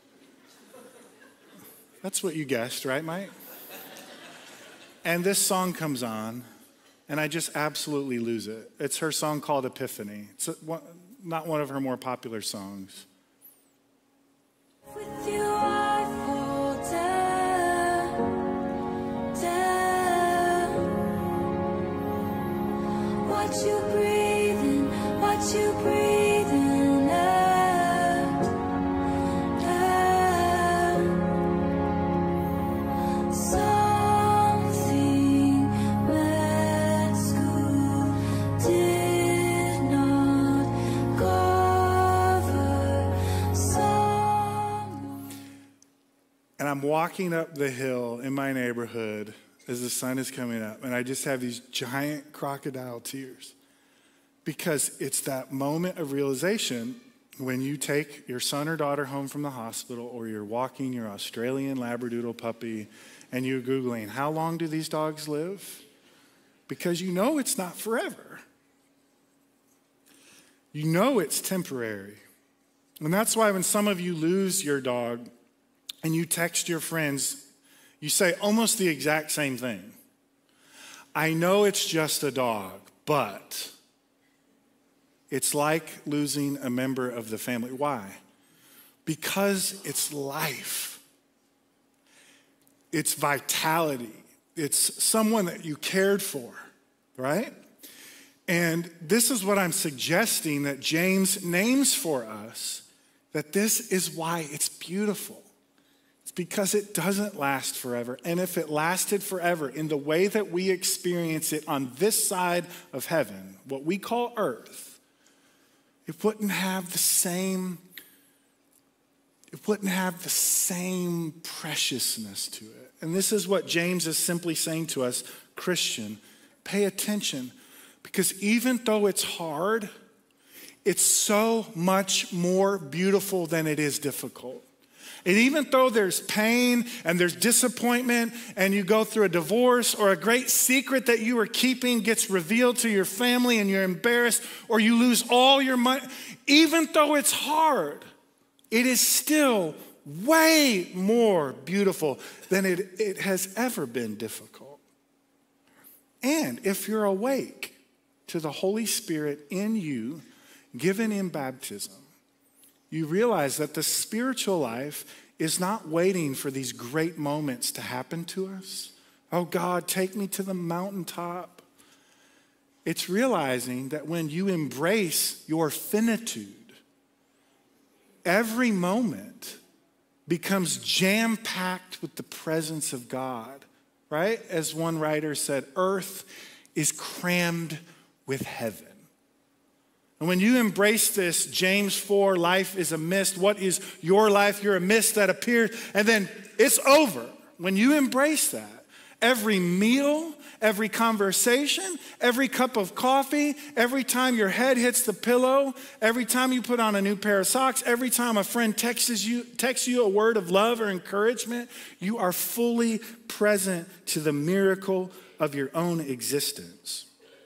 That's what you guessed, right, Mike? And this song comes on, and I just absolutely lose it. It's her song called Epiphany. It's a, one, not one of her more popular songs. With you I fall down, down. Watch you breathing, watch you breathing out, out. Something med school did not cover. Someone. And I'm walking up the hill in my neighborhood as the sun is coming up, and I just have these giant crocodile tears. Because it's that moment of realization when you take your son or daughter home from the hospital, or you're walking your Australian Labradoodle puppy and you're Googling, how long do these dogs live? Because you know it's not forever. You know it's temporary. And that's why when some of you lose your dog and you text your friends, you say almost the exact same thing. I know it's just a dog, but it's like losing a member of the family. Why? Because it's life. It's vitality. It's someone that you cared for, right? And this is what I'm suggesting that James names for us, that this is why it's beautiful. It's because it doesn't last forever. And if it lasted forever in the way that we experience it on this side of heaven, what we call earth, it wouldn't have the same, it wouldn't have the same preciousness to it. And this is what James is simply saying to us, Christian, pay attention, because even though it's hard, it's so much more beautiful than it is difficult. And even though there's pain and there's disappointment and you go through a divorce, or a great secret that you were keeping gets revealed to your family and you're embarrassed, or you lose all your money, even though it's hard, it is still way more beautiful than it, it has ever been difficult. And if you're awake to the Holy Spirit in you, given in baptism, you realize that the spiritual life is not waiting for these great moments to happen to us. Oh God, take me to the mountaintop. It's realizing that when you embrace your finitude, every moment becomes jam-packed with the presence of God, right? As one writer said, earth is crammed with heaven. And when you embrace this, James four, life is a mist. What is your life? You're a mist that appears, and then it's over. When you embrace that, every meal, every conversation, every cup of coffee, every time your head hits the pillow, every time you put on a new pair of socks, every time a friend texts you, texts you a word of love or encouragement, you are fully present to the miracle of your own existence.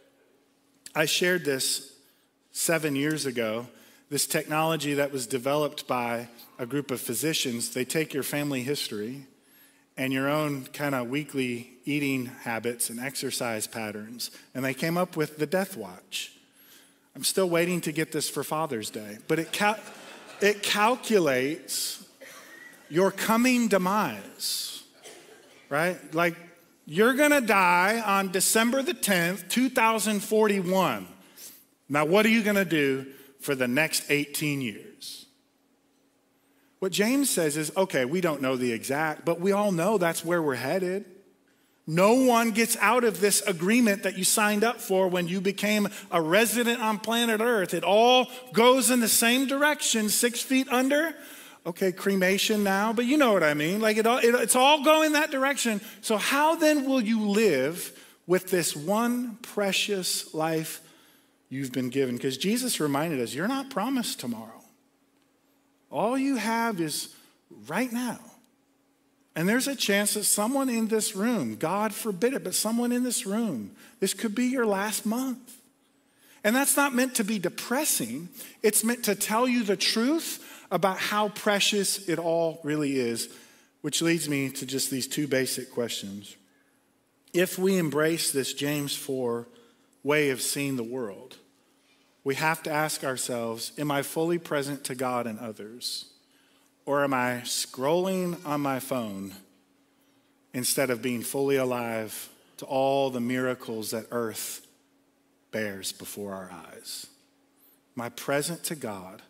I shared this Seven years ago, this technology that was developed by a group of physicians. They take your family history and your own kind of weekly eating habits and exercise patterns, and they came up with the Death Watch. I'm still waiting to get this for Father's Day, but it cal- it calculates your coming demise, right? Like, you're gonna die on December the tenth, two thousand forty-one. Now, what are you going to do for the next eighteen years? What James says is, okay, we don't know the exact, but we all know that's where we're headed. No one gets out of this agreement that you signed up for when you became a resident on planet Earth. It all goes in the same direction, six feet under. Okay, cremation now, but you know what I mean. Like it all, it, it's all going that direction. So how then will you live with this one precious life you've been given. Because Jesus reminded us, you're not promised tomorrow. All you have is right now. And there's a chance that someone in this room, God forbid it, but someone in this room, this could be your last month. And that's not meant to be depressing. It's meant to tell you the truth about how precious it all really is, which leads me to just these two basic questions. If we embrace this James four way of seeing the world, we have to ask ourselves, am I fully present to God and others? Or am I scrolling on my phone instead of being fully alive to all the miracles that earth bears before our eyes? Am I present to God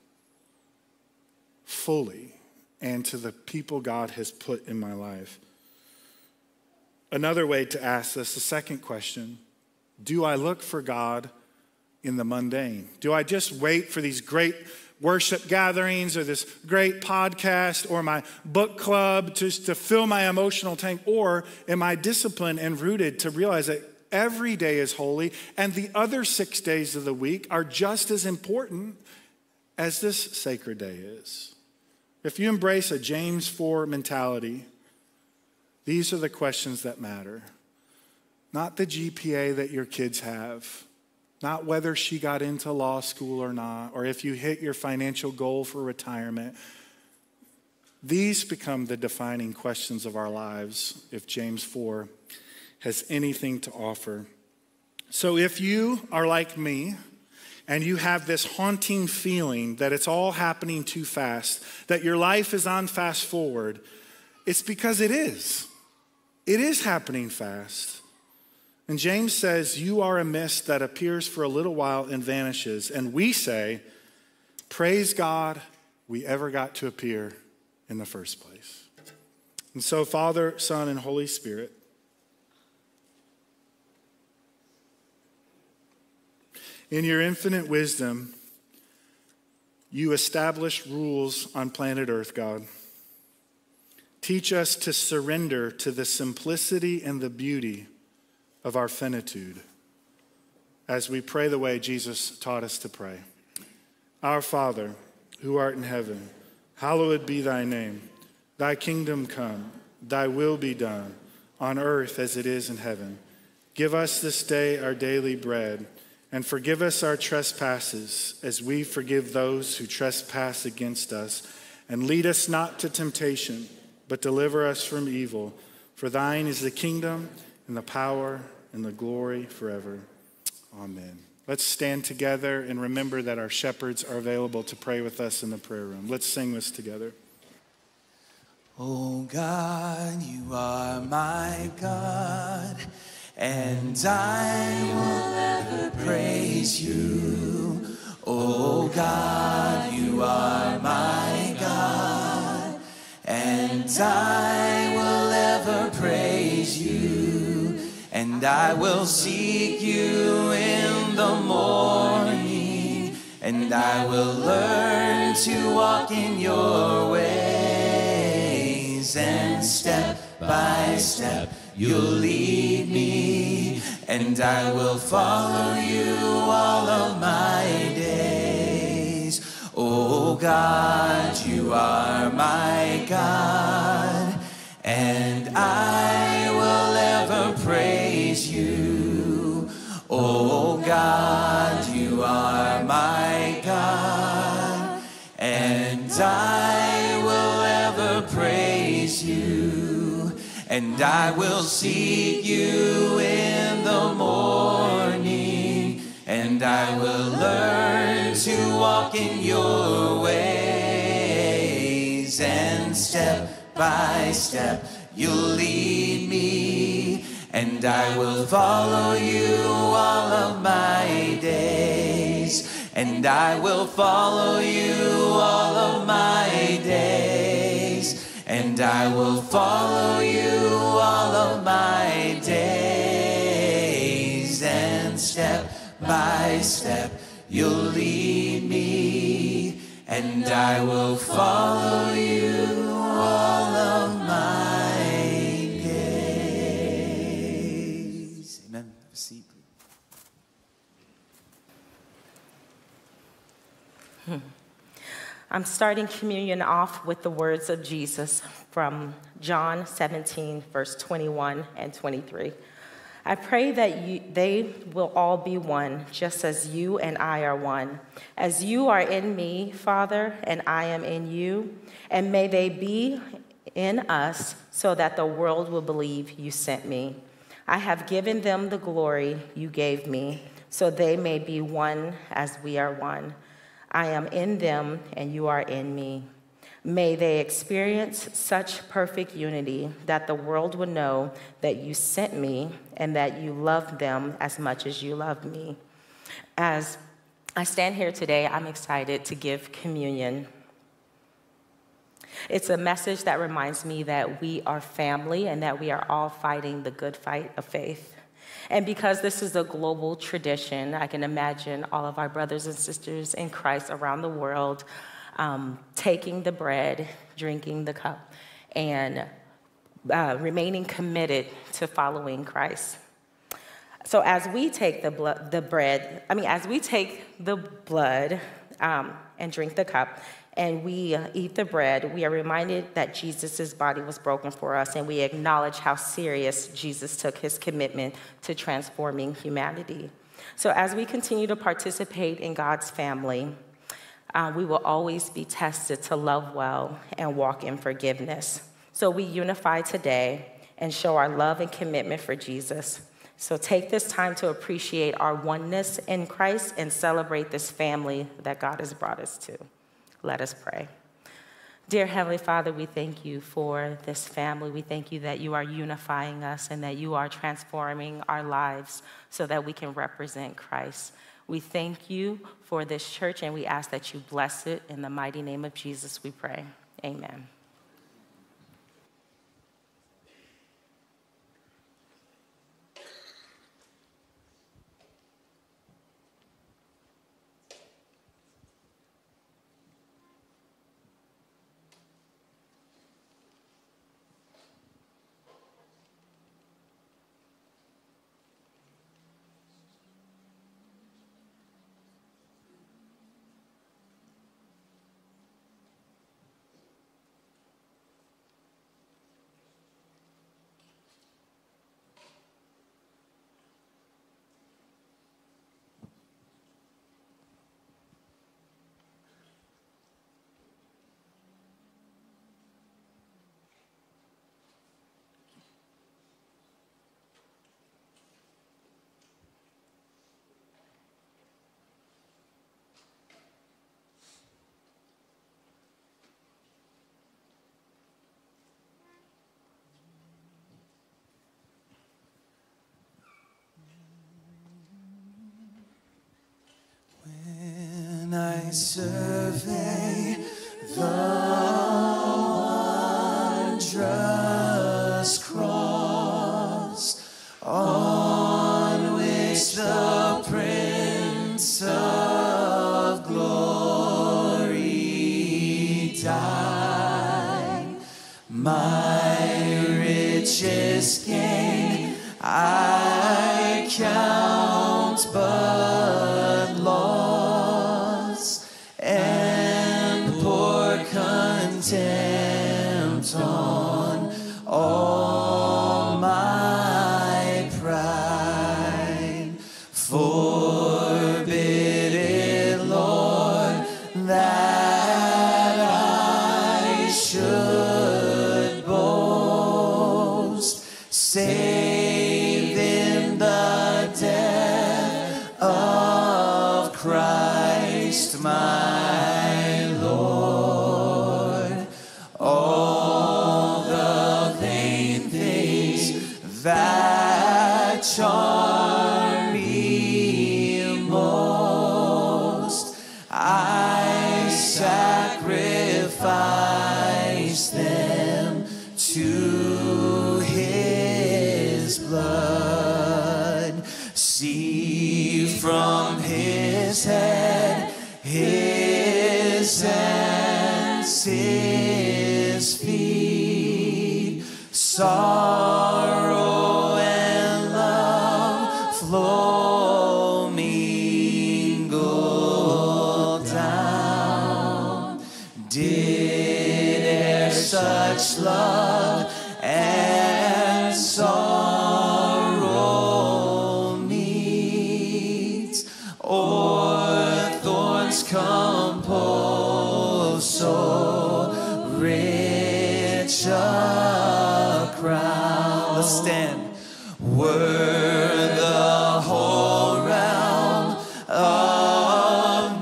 fully and to the people God has put in my life? Another way to ask this, the second question, do I look for God in the mundane? Do I just wait for these great worship gatherings or this great podcast or my book club just to fill my emotional tank? Or am I disciplined and rooted to realize that every day is holy and the other six days of the week are just as important as this sacred day is? If you embrace a James four mentality, these are the questions that matter. Not the G P A that your kids have, not whether she got into law school or not, or if you hit your financial goal for retirement. These become the defining questions of our lives if James four has anything to offer. So if you are like me, and you have this haunting feeling that it's all happening too fast, that your life is on fast forward, it's because it is. It is happening fast. And James says, you are a mist that appears for a little while and vanishes. And we say, praise God, we ever got to appear in the first place. And so, Father, Son, and Holy Spirit, in your infinite wisdom, you establish rules on planet Earth, God. Teach us to surrender to the simplicity and the beauty of our finitude as we pray the way Jesus taught us to pray. Our Father, who art in heaven, hallowed be thy name. Thy kingdom come, thy will be done, on earth as it is in heaven. Give us this day our daily bread, and forgive us our trespasses as we forgive those who trespass against us. And lead us not to temptation, but deliver us from evil. For thine is the kingdom and the power and the glory forever. Amen. Let's stand together and remember that our shepherds are available to pray with us in the prayer room. Let's sing this together. Oh God, you are my God, and I will ever praise you. Oh God, you are my God, and I will ever praise you. And I will seek you in the morning, and I will learn to walk in your ways. And step by step you'll lead me, and I will follow you all of my days. Oh God, you are my God, and I will ever praise you. Oh God, you are my God, and I will ever praise you. And I will seek you in the morning, and I will learn to walk in your ways. And step by step you'll lead me, and I will follow you all of my days. And I will follow you all of my days. And I will follow you all of my days. And step by step you'll lead me, and I will follow you all of my days. Amen. Have a seat, please. I'm starting communion off with the words of Jesus from John seventeen, verse twenty-one and twenty-three. I pray that you, they will all be one, just as you and I are one. As you are in me, Father, and I am in you, and may they be in us so that the world will believe you sent me. I have given them the glory you gave me, so they may be one as we are one. I am in them, and you are in me. May they experience such perfect unity that the world will know that you sent me and that you love them as much as you love me. As I stand here today, I'm excited to give communion. It's a message that reminds me that we are family and that we are all fighting the good fight of faith. And because this is a global tradition, I can imagine all of our brothers and sisters in Christ around the world um, taking the bread, drinking the cup, and uh, remaining committed to following Christ. So as we take the blood, the bread, I mean, as we take the blood um, and drink the cup, and we uh, eat the bread, we are reminded that Jesus' body was broken for us, and we acknowledge how serious Jesus took his commitment to transforming humanity. So as we continue to participate in God's family, uh, we will always be tested to love well and walk in forgiveness. So we unify today and show our love and commitment for Jesus. So take this time to appreciate our oneness in Christ and celebrate this family that God has brought us to. Let us pray. Dear Heavenly Father, we thank you for this family. We thank you that you are unifying us and that you are transforming our lives so that we can represent Christ. We thank you for this church, and we ask that you bless it. In the mighty name of Jesus, we pray. Amen. When I survey the wondrous cross on which the Prince of Glory died, my richest gain I count but loss, and pour contempt on all my pride. Forbid it, Lord, that I should boast, save in the death of Christ my Lord. All the vain things that charm me most, I sacrifice them to his blood. See from his head, his hands, his feet, sorrow and love flow mingled down. did ere such love and sorrow meets, o'er thorns compose so rich a crown. Let's stand. Were the whole realm of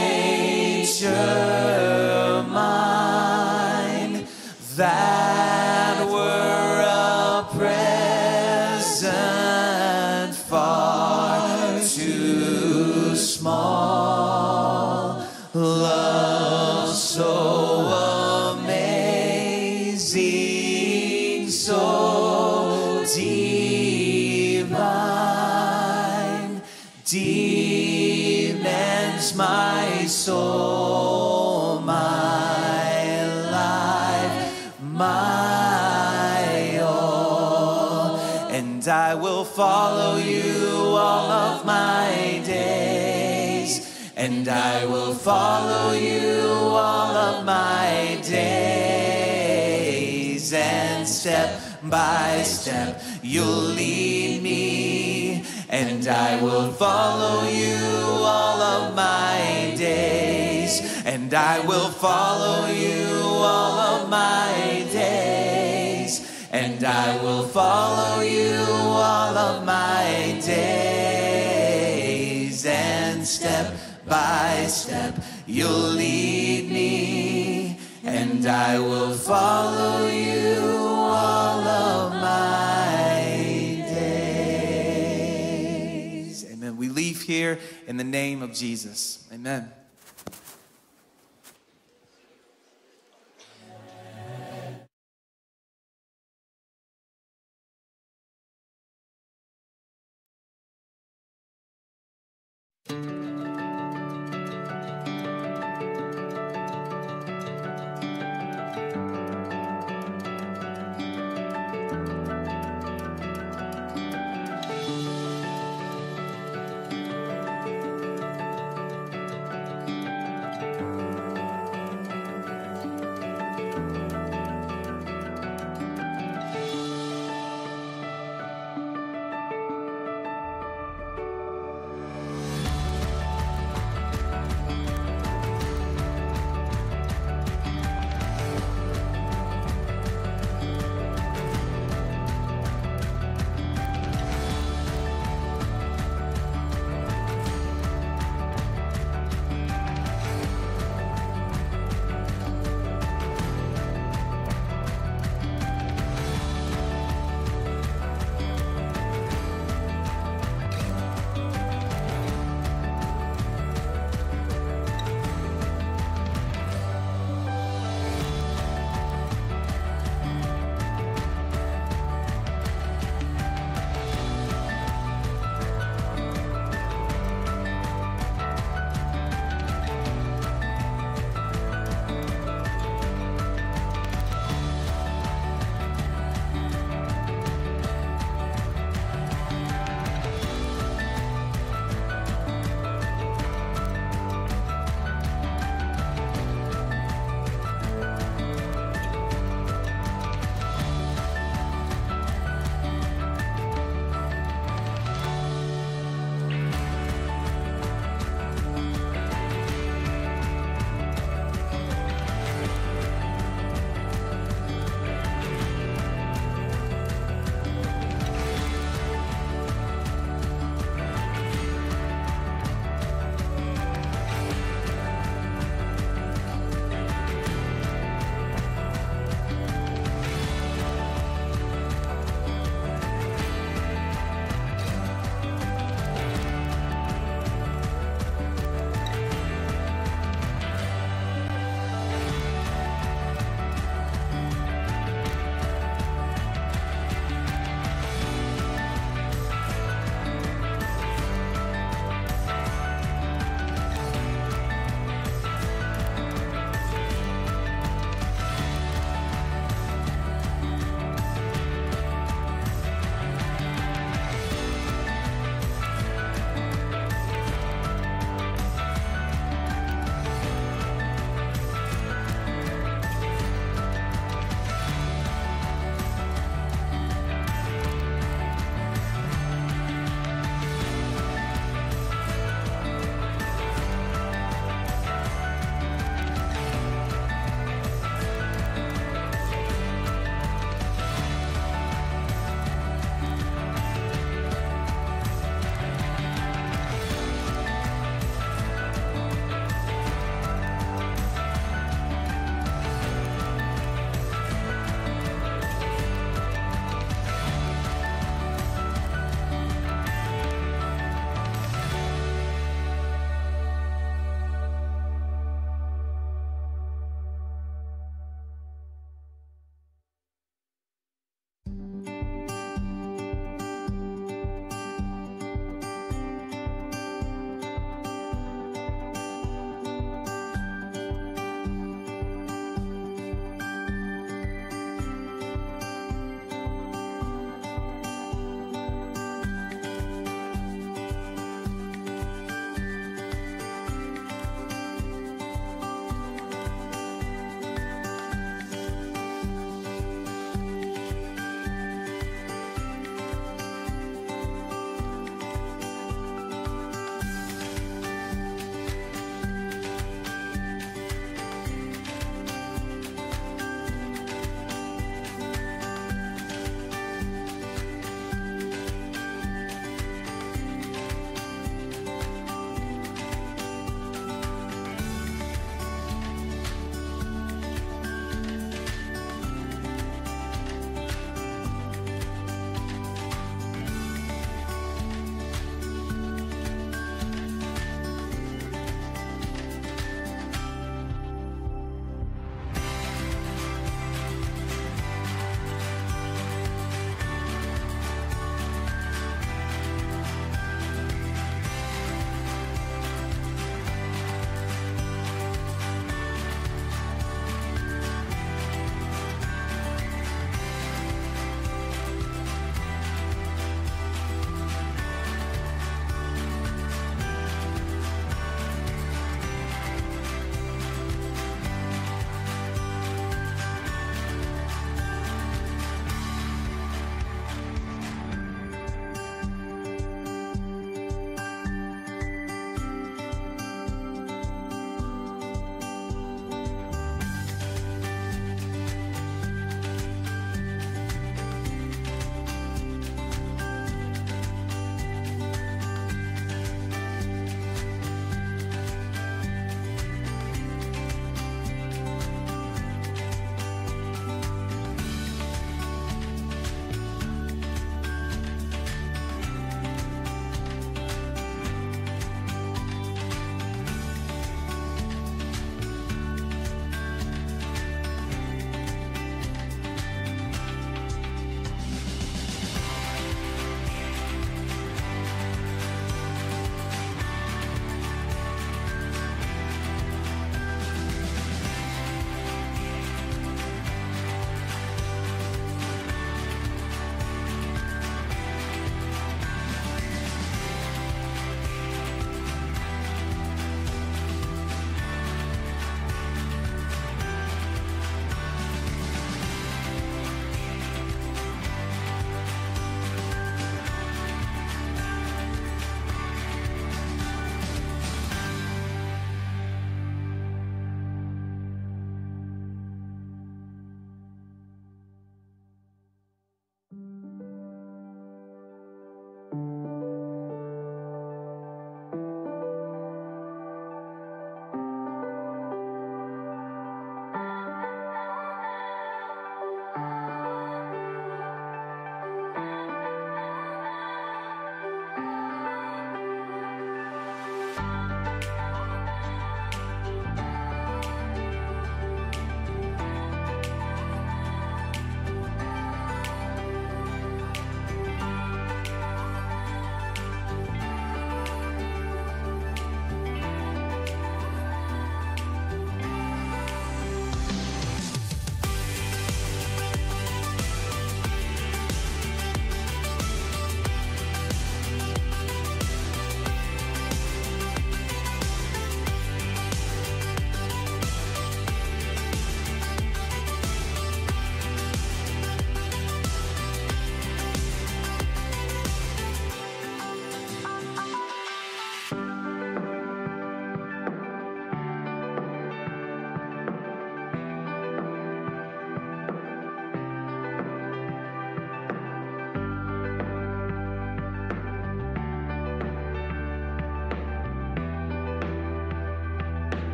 nature mine, that were a present far too small. Love so amazing, so divine, demands my soul, my life, my all. And I will follow you all of my days, and I will follow you all of my days, and step by step you'll lead me, and I will follow you all of my days, and I will follow you all of my days, and I will follow you all of my days, and step by step you'll lead me, and I will follow you all of my days. Amen. We leave here in the name of Jesus. Amen.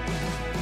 Thank you.